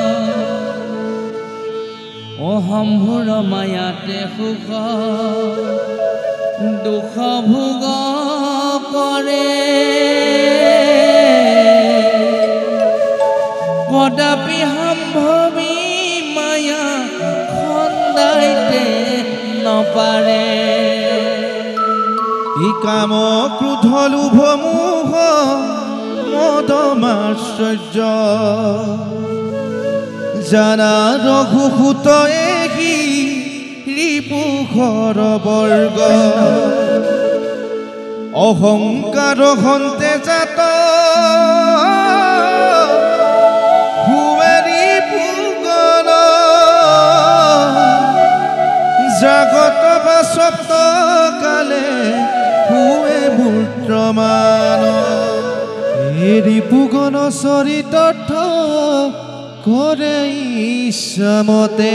ও সম্ভুৰ মায়াতে সুখ দুখ ভোগ কৰে কদাপি সম্ভৱী মায়া খন্দাইতে নপাৰে ই কাম ক্ৰোধ লোভ মোহ মদ মাশ্চৰ্য জানা ৰঘুসূত এহি ৰিপুঘৰ বৰ্গ অহংকাৰ হন্তে জাত হুৱেৰি পুগল জাগত বাসপ্ত কালে হুৱে মূৰ্ত্ৰমান এৰি পুগন চৰিতাৰ্থ কৰে ইচ্ছামতে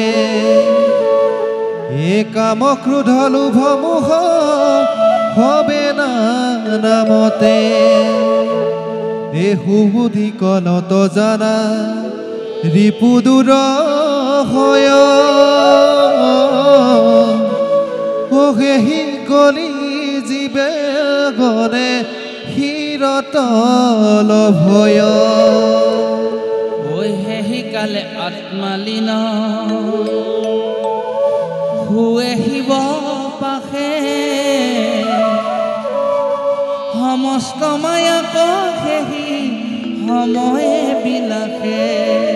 এ কাম ক্ৰোধ লোভ মোহ হবে না নামতে এ সুবুধি কলত জানা ৰিপুদূৰ হয় অহেহি কলি জীৱে গণে শিৰতল ভয় ঐ হেহি কালে আত্মালীন হুৱে শিৱ পাশে সমস্ত মায়াক সেহি সময়ে বিলাসে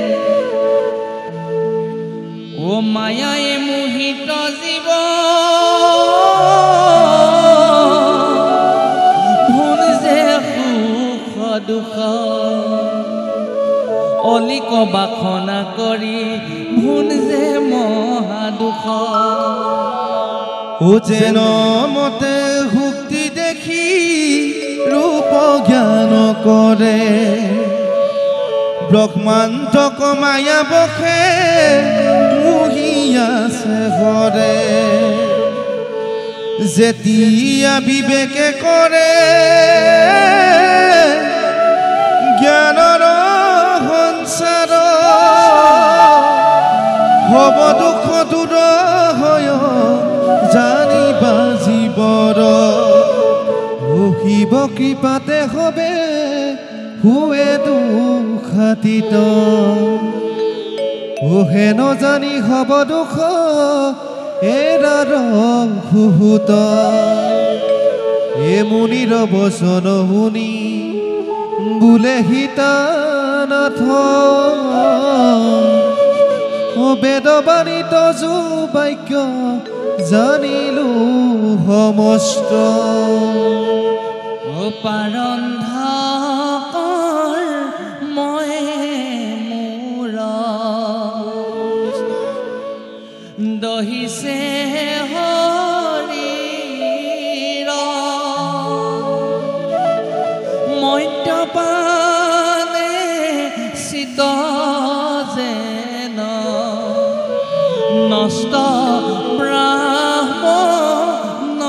ও মায়ায়ে মোহিত জীৱ ধুন যে সুখ দুখ অলিক বাসনা কৰি ভুন যে মহা দুখ ও যেন মতে ভক্তি দেখি ৰূপ জ্ঞান কৰে ব্ৰহ্মান্তক মায়া বসে মোহি আছে ঘৰে যেতিয়া বিবেকে কৰে জ্ঞানৰ সঞ্চাৰ হব দুখ দূৰ হয় জানিবা জীৱৰ শিৱ কৃপাতে হবে হুৱে দুখাতিত ওহে নজানি হব দুখ এৰাৰ সুহুত এ মুনিৰ বচন শুনি বোলে সীতানাথ ও বেদবাণীত যো বাক্য জানিলো সমস্ত ও পাৰন্ধকৰ মই মোৰ দহিছে হৰিৰ মদ্যপানে চিত যেন নষ্ট ব্ৰাহ্মণ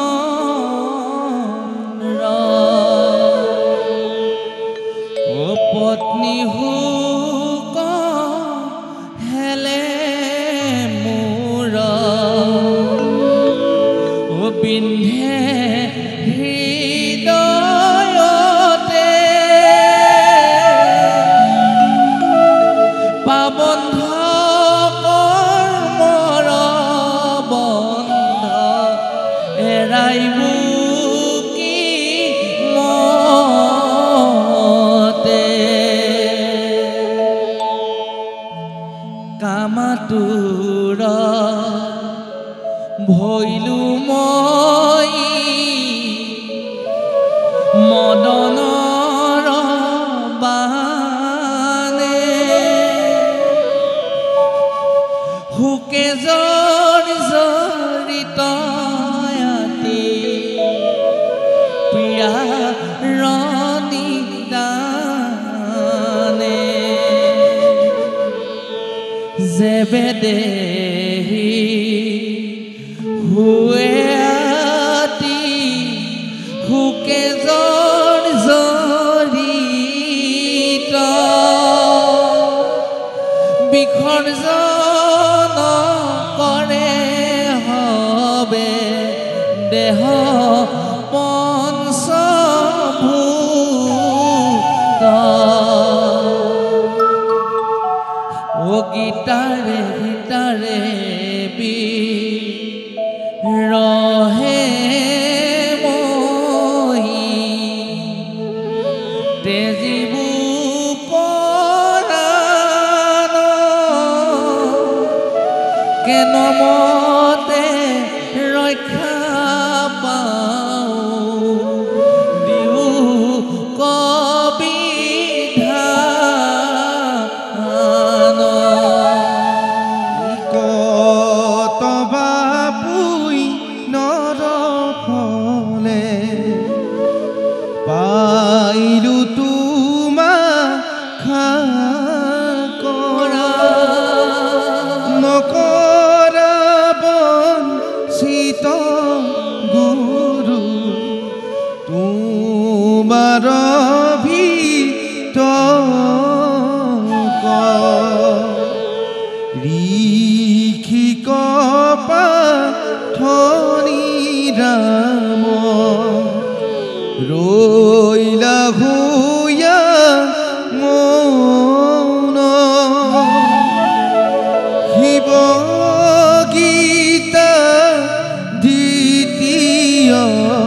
ও পত্নী হুক হেলে মোৰ ও বিন্ধে হৃদয়তে পাবন্ধ কৰ্মৰ বন্ধ এৰাইব কি মতে কামাতুৰ ভৈলো মই মদনৰ বানে হুকে জৰি জৰিত আতি প্ৰিয়া ৰনিদানে যেবে দেহি হুৱে আতি হুকে জৰি জৰিত বিসৰ্জন কৰে হবে দেহ পঞ্চভূত ও গীতাৰে গীতাৰে বি ৰহে মোৰ কেনমতে ৰক্ষা পাওঁ দিও কবিধান কতবা পুই নৰফলে পাইলো তোমা খাকৰা নকৰা বঞ্চিত গুৰু তোমাৰ ভিতক ঋষি কপাঠনি ৰাম ৰৈলা হুয়া মৌন শিৱ গীতা দ্বিতীয়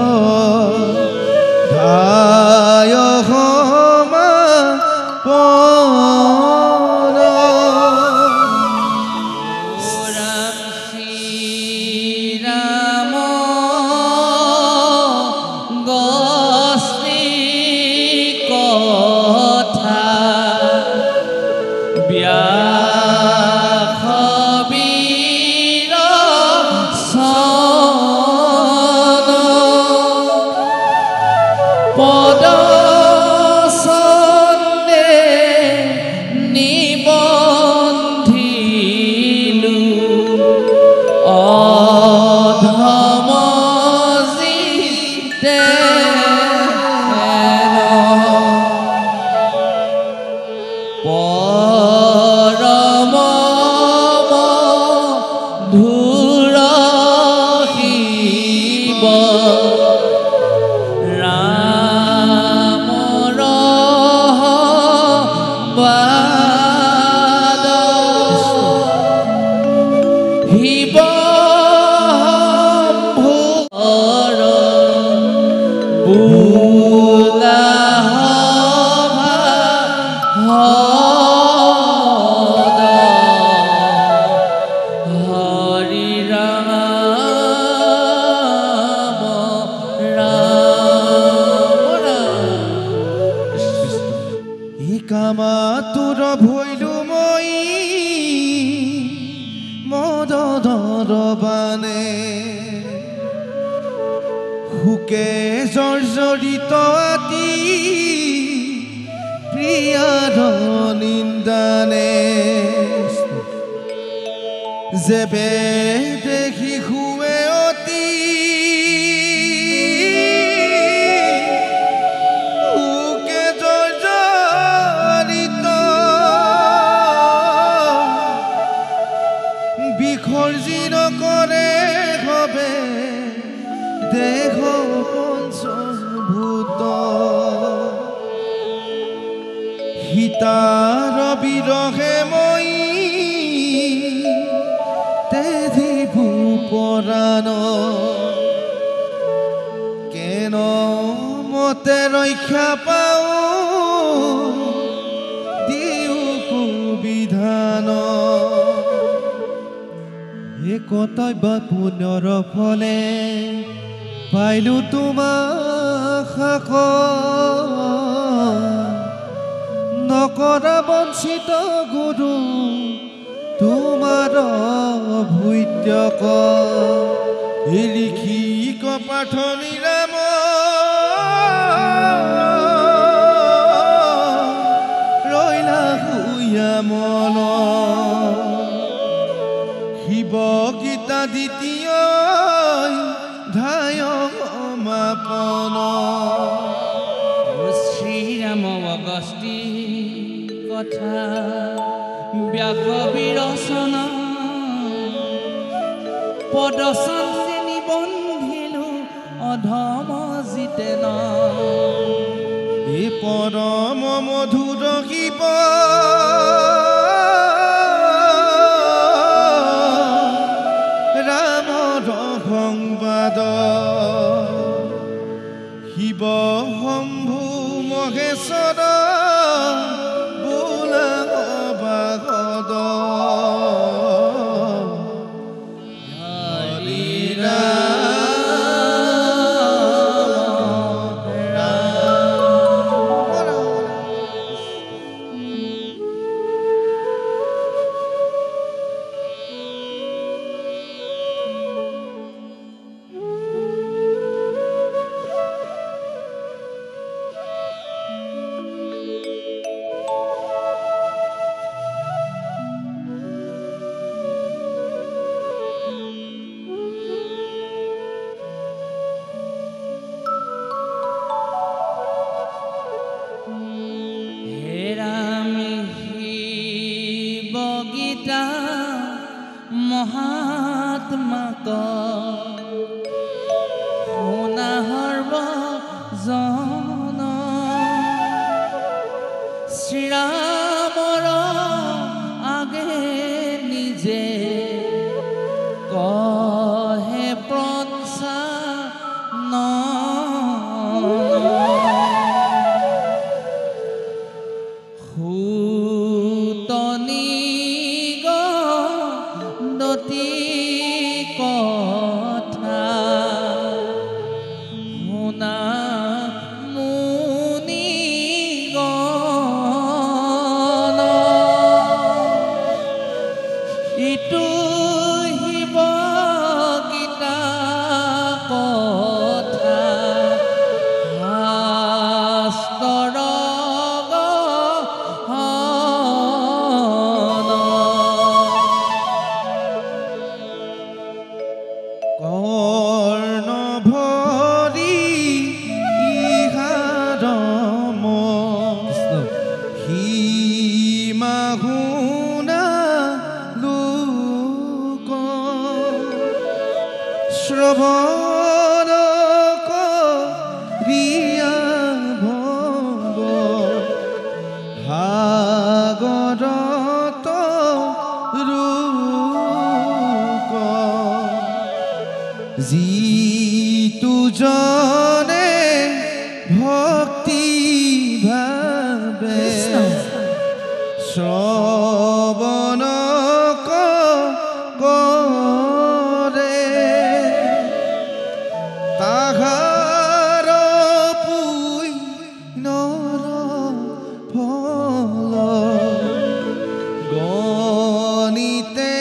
ধায় সমাপন ৰাম শ্ৰীৰাম গস্তি কথা ব্যাসবীৰ চন পদ চন্দে নিবন্ধিলো অধম জিতে পৰম মধুৰ শিৱ ৰামৰ বাদ শিৱ শম্ভুৰ বোলা হদ হৰি ৰাম ৰাম ই কামাতুৰ ভৈলো মই মদনৰ বানে সুকে জৰ্জৰিত আতি প্ৰিয়াৰ নিন্দানে যেবে দেখি শুৱে অতি সুকে জৰ্জৰিত বিসৰ্জন কৰে হবে দেহ পঞ্চভূত সীতাৰ বিৰহে মই তেধিবু পৰাণ কেন মতে ৰক্ষা পাওঁ দিও কুবিধান এই কৰ্তব্য পুণ্যৰ ফলে পাইলো তোমাক শাক নকৰা বঞ্চিত গুৰু তোমাৰ ভূত্যক ঋষি কপাঠনি ৰাম ৰৈলা হুয়া মন শিৱ গীতা দ্বিতীয় ধায় সমাপন শ্ৰীৰাম অগস্তি কথা ব্যাসবীৰ চন পদ চন্দে নিবন্ধিলো অধম জিতেন এই পৰম মধুৰ শিৱ ৰামৰ সংবাদ শিৱ শম্ভু মহেশ্বৰ বোলা বাগদ গীতা মহাত্মাক শুনা সৰ্বজন শ্ৰীৰামৰ আগে নিজে কহে প্ৰঞ্চান সুতনি গতি কথা শুনা মুনিগণ ইটো শিৱ গীতা কথা শাস্ত্ৰৰ কৰ্ণ ভৰি ইহাৰম সীমা শুনা লোক শ্ৰৱণ কৰিয়া ভৱ ভাগৱত ৰূপ যিটো জনে ভক্তি ভাবে শ্ৰৱণ কৰে তাহাৰ পুণ্যৰ ফল গণিতে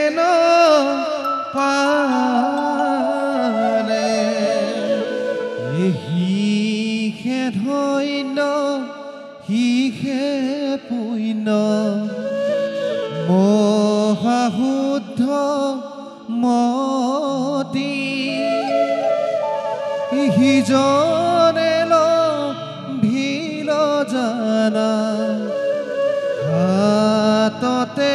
নপাৰে হিষে ধন্য হিষে পুণ্য মহাশুদ্ধ মতি সিজনে ভিল জানা হাততে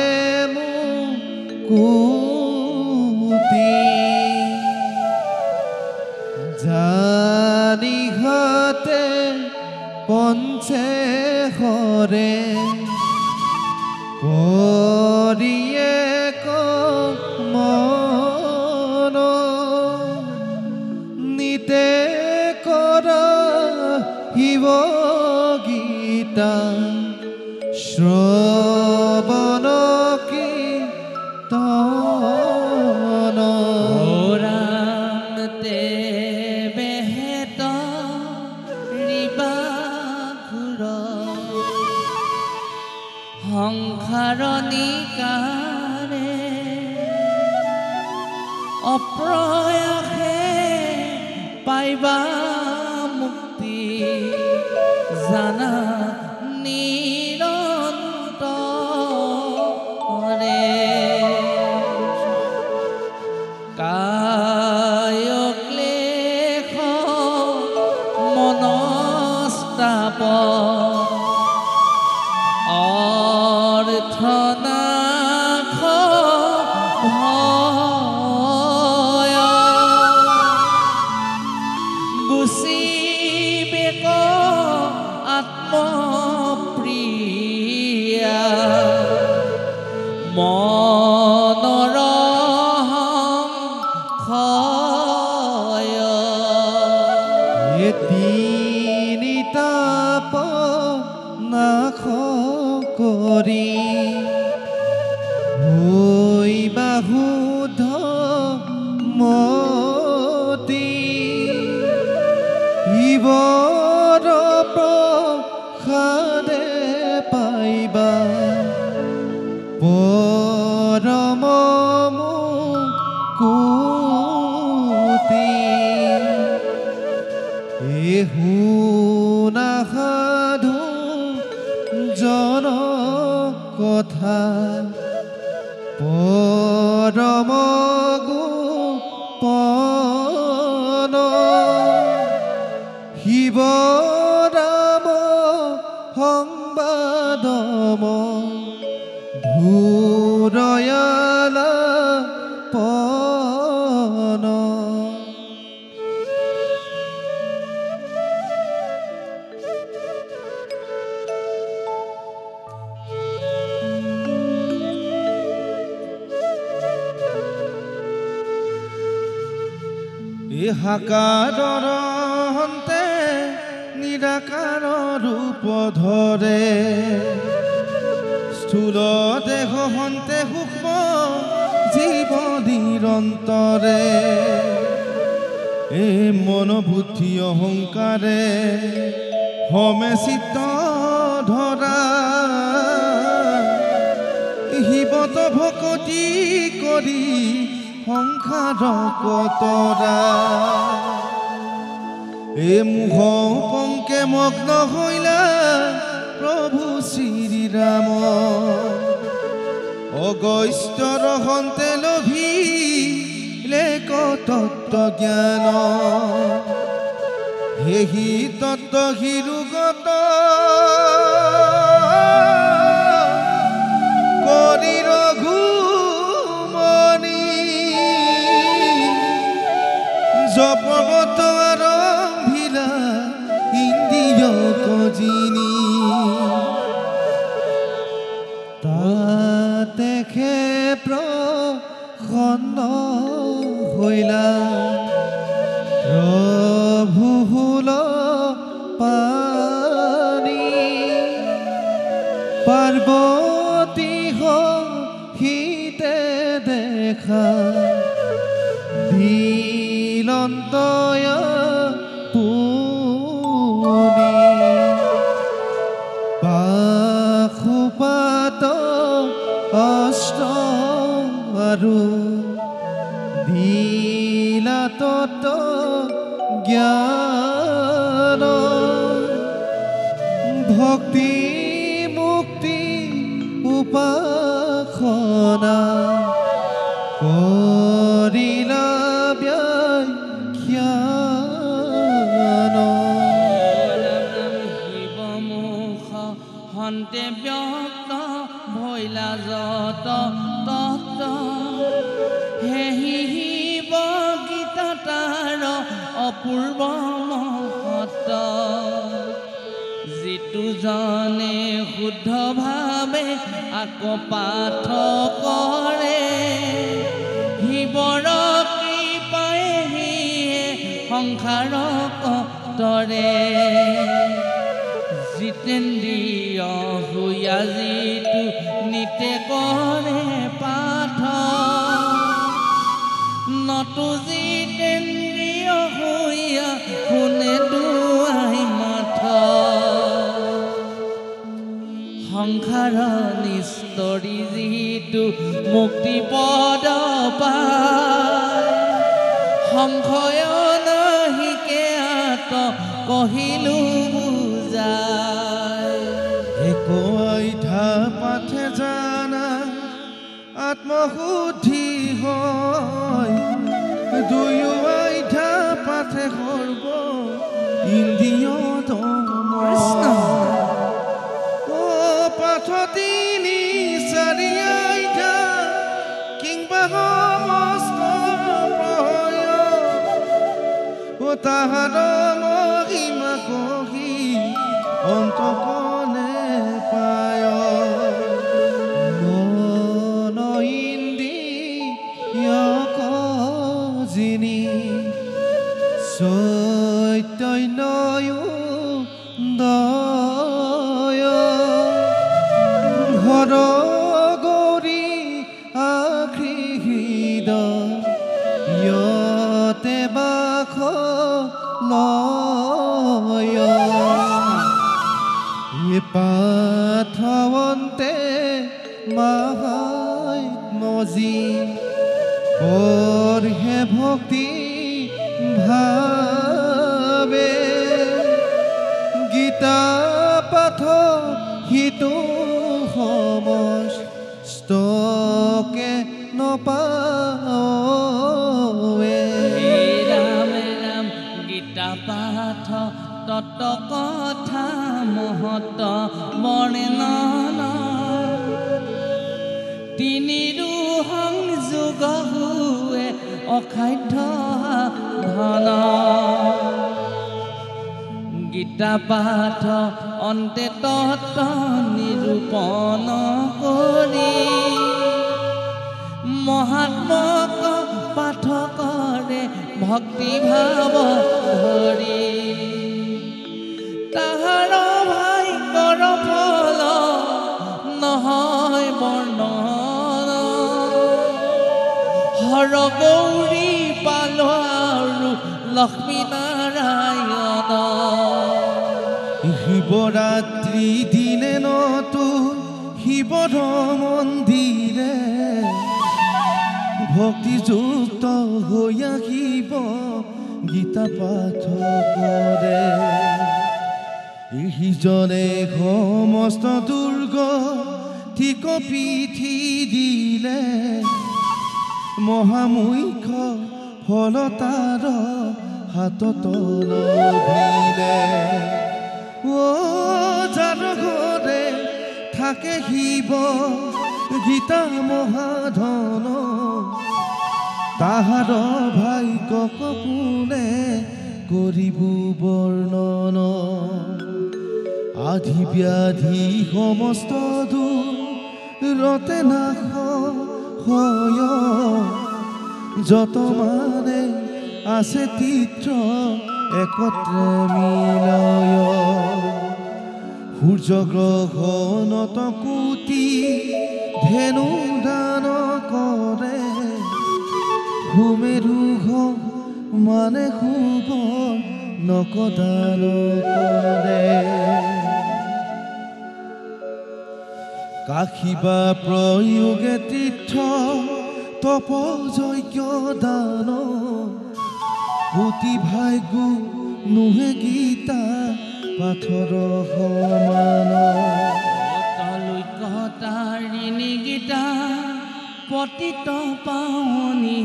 মুকুতি জানি ঘাতে পঞ্চে হৰে কৰিয়ে কমন নিতে কৰা শিৱ গীতা শ্ৰৱণ কীৰ্তন ৰাম তে বেহেত ৰিবাঘুৰ সংসাৰ নিকাৰে অপ্ৰয়াসে পাইবা মুক্তি জানা নিৰন্তৰে কায় ক্লেশ মনস্তাপ অৰ্থনাশ ভয় গুচিবেক আত্মপ্ৰিয়া মনৰ সংশয় এ তিনি তাপ নাশ কৰি হৈ বাহুধ মতি শিৱৰ প্ৰসাদে পাইবা পৰম মুকুতি এ শুনা সাধু জন কথা পৰম গোপন শিৱ ৰাম সংবাদম ধূ এ সাকাৰৰ হন্তে নিৰাকাৰ ৰূপ ধৰে স্থূল দেহ হন্তে সূক্ষ্ম জীৱ নিৰন্তৰে এ মনোবুদ্ধি অহংকাৰে হমে চিত্ত ধৰা শিৱত ভকতি কৰি সংসাৰ কতৰা এ মোহ পংকে মগ্ন হইলা প্ৰভু শ্ৰীৰাম অগস্ত্যৰ হন্তে লভি লেক তত্ত্ব জ্ঞান হেহি তত্ত্ব হিৰুগত কৰি ৰঘুমণি জপবত আৰম্ভিলা ইন্দ্ৰিয় কজিনী তাতে প্ৰসন্ন হইলা প্ৰভু হুল পানী পাৰ্বতী হিতে দেখা দিলন্তয় পুনি পাশুপাত অষ্ট আৰু দিলা তত্ত্ব জ্ঞান ভক্তি মুক্তি উপাসনা কৰিলা ব্যাখ্যান শিৱমুখ হন্তে ব্যক্ত ভৈলা যত তত্ত হেহি শিৱ গীতা তাৰ অপূৰ্ব মহত্ব যিটো জনে শুদ্ধভাৱে আকৌ পাঠ কৰে শিৱৰ কৃপাই সিয়ে সংসাৰক তৰে জিতেন্দ্ৰিয় হৈয়া যিটো নিতে কৰে পাঠ নতু জিতেন্দ্ৰিয় হৈয়া শুনে দুৱাই মাথ সংসাৰ নিস্তৰি যিটো মুক্তি পদ পায় সংশয় নাহিকে আত কহিলো বুজায় একো আইঠা পাঠে জানা আত্মশুদ্ধি হয় দুয়ো আইঠা পাঠে সৰ্ব ইন্দ্ৰিয় দমন ও পাঠ তিনি চাৰি আইঠা কিংবা সমস্ত প্ৰয় ও তাহাৰ মহিমা কহি অন্তকনে পায় মন ইন্দ্ৰিয় কজিনী চৈতন্যয়ো দয় ঘৰ গৌৰী আখৃদ ইয়তে বাস লয় এ পাঠৱন্তে মাহাত্মজী পঢ়ে ভক্তি ভাবে গীতা পাঠ হিতু সমস্তকে নপাৱে ৰাম ৰাম গীতা পাঠ তত্ত্ব কথা মহত্ব বৰ্ণন তিনিৰো সংযোগ হুৱে অখাদ্য ধন গীতা পাঠ অন্তে তত্ত্ব নিৰূপণ কৰি মহাত্মক পাঠ কৰে ভক্তি ভাৱ ধৰি তাহাৰ ভাগ্যৰ ফল নহয় বৰ্ণন হৰ গৌৰী পাল আৰু লক্ষ্মী নাৰায়ণ শিৱৰাত্ৰি দিনে নতুন শিৱৰ মন্দিৰে ভক্তিযুক্ত হৈ আহিব গীতা পাঠ কৰে ইজনে সমস্ত দুৰ্গ ঠিক পিঠি দিলে মহামুখ্য ফল তাৰ হাতত লভিলে ও যাৰ ঘৰে থাকে শিৱ গীতা মহাধন তাহাৰ ভাগ্য কোনে কৰিব বৰ্ণন আধি ব্যাধি সমস্ত দূৰতে নাশ হয় যত মানে আছে তীৰ্থ একত্ৰে মিলয় সূৰ্য গ্ৰহণত কোটি ধেনু দান কৰে সুমেৰু মানে শুভ নকদান কৰে কাশীবা প্ৰয়োগে তীৰ্থ তপ যজ্ঞ দান কোটি ভাগ্য নুহে গীতা পাথৰ সমান তাৰিণী গীতা পতিত পাৱনী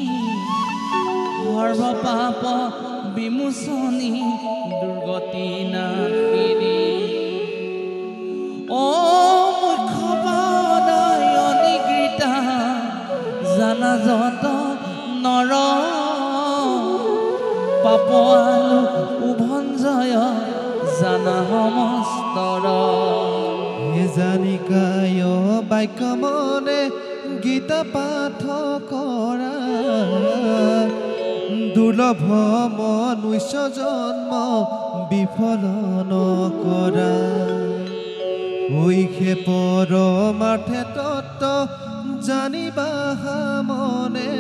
সৰ্ব পাপ বিমোচনী দুৰ্গতি নাশিনী ও মুখ্য পাদায়নী গীতা জানা যত নৰ পাপ আলু উভঞ্জয় জানা সমস্তৰ জানিকায় বাক্য মনে গীতা পাঠ কৰা দুৰ্লভ মনুষ্য জন্ম বিফল নকৰা ঐশে পৰমাৰ্থে তত্ত্ব জানিবা মনে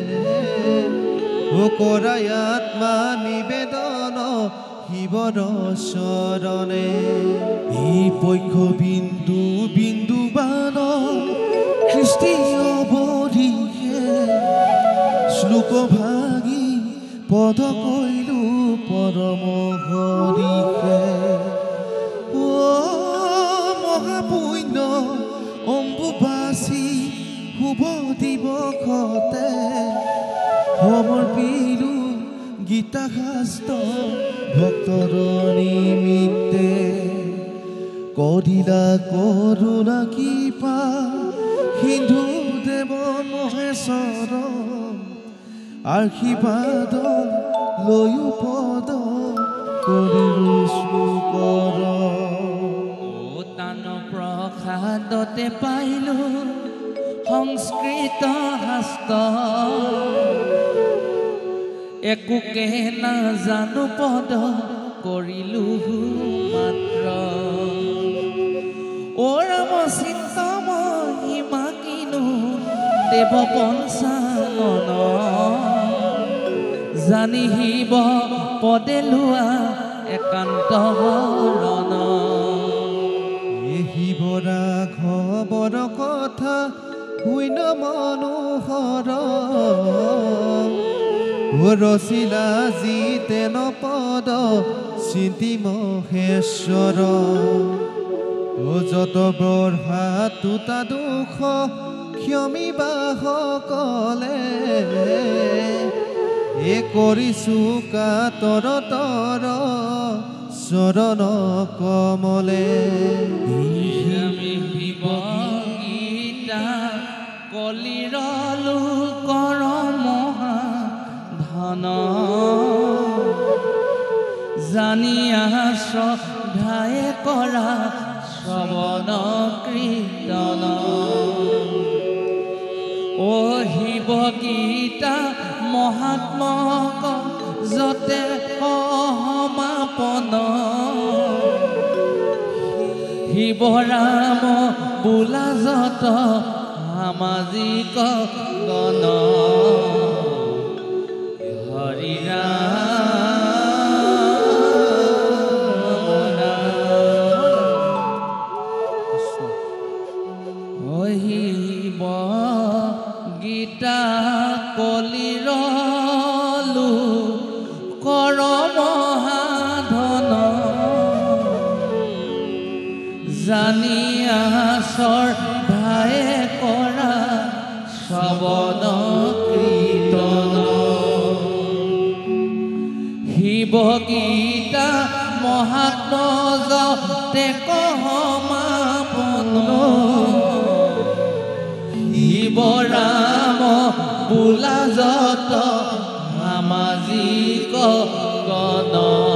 ও কৰাই আত্মা নিবেদন শিৱৰ চৰণে এই পক্ষ বিন্দু বিন্দু বান কৃষ্টি অৱধিষে শ্লোক ভাগি পদ কৈলো পৰম হৰিষে ও মহাপুণ্য অম্বুবাচী শুভ দিৱসতে সমৰ্পিলো গীতা শাস্ত্ৰ ভক্তৰ নিমিত্তে কৰিলা কৰোণা কৃপা সিন্ধু দেৱ মহেশ্বৰ আশীৰ্বাদ লৈও পদ কৰিলো শ্লোকৰ ও তান প্ৰসাদতে পাইলো সংস্কৃত শাস্ত্ৰ একোকে নাজানো পদ কৰিলো মাত্ৰ ও ৰাম চিন্তামহিমা কিনো দেৱ পঞ্চানন জানি শিৱ পদে লোৱা একান্ত হৰণ শিৱৰা খবৰ কথা শূন্য মনোহৰ ৰচিলা জিতেন পদ চিন্তি মহেশ্বৰ যত বৰ্ষা তুতা দুখ ক্ষমিবা সকলে এ কৰিছো কাতৰ তৰ চৰণ কমলে আমি শিৱ গীতা কলিৰলো কৰ মহা ধন জানিয়া শ্ৰদ্ধায়ে কৰা শ্ৰৱণ কীৰ্তন ও শিৱ গীতা মহাত্মক যতে সমাপন শিৱৰাম বোলা যত সামাজিক গণ হৰি শিৱ গীতা কলিৰলু কৰ মহাধন জানি আচৰ ধায়ে কৰা শ্ৰৱণ কীৰ্তন শিৱ গীতা মহাত্ম যতে সমাপন শিৱৰাম বোলা যত সামাজিক গণ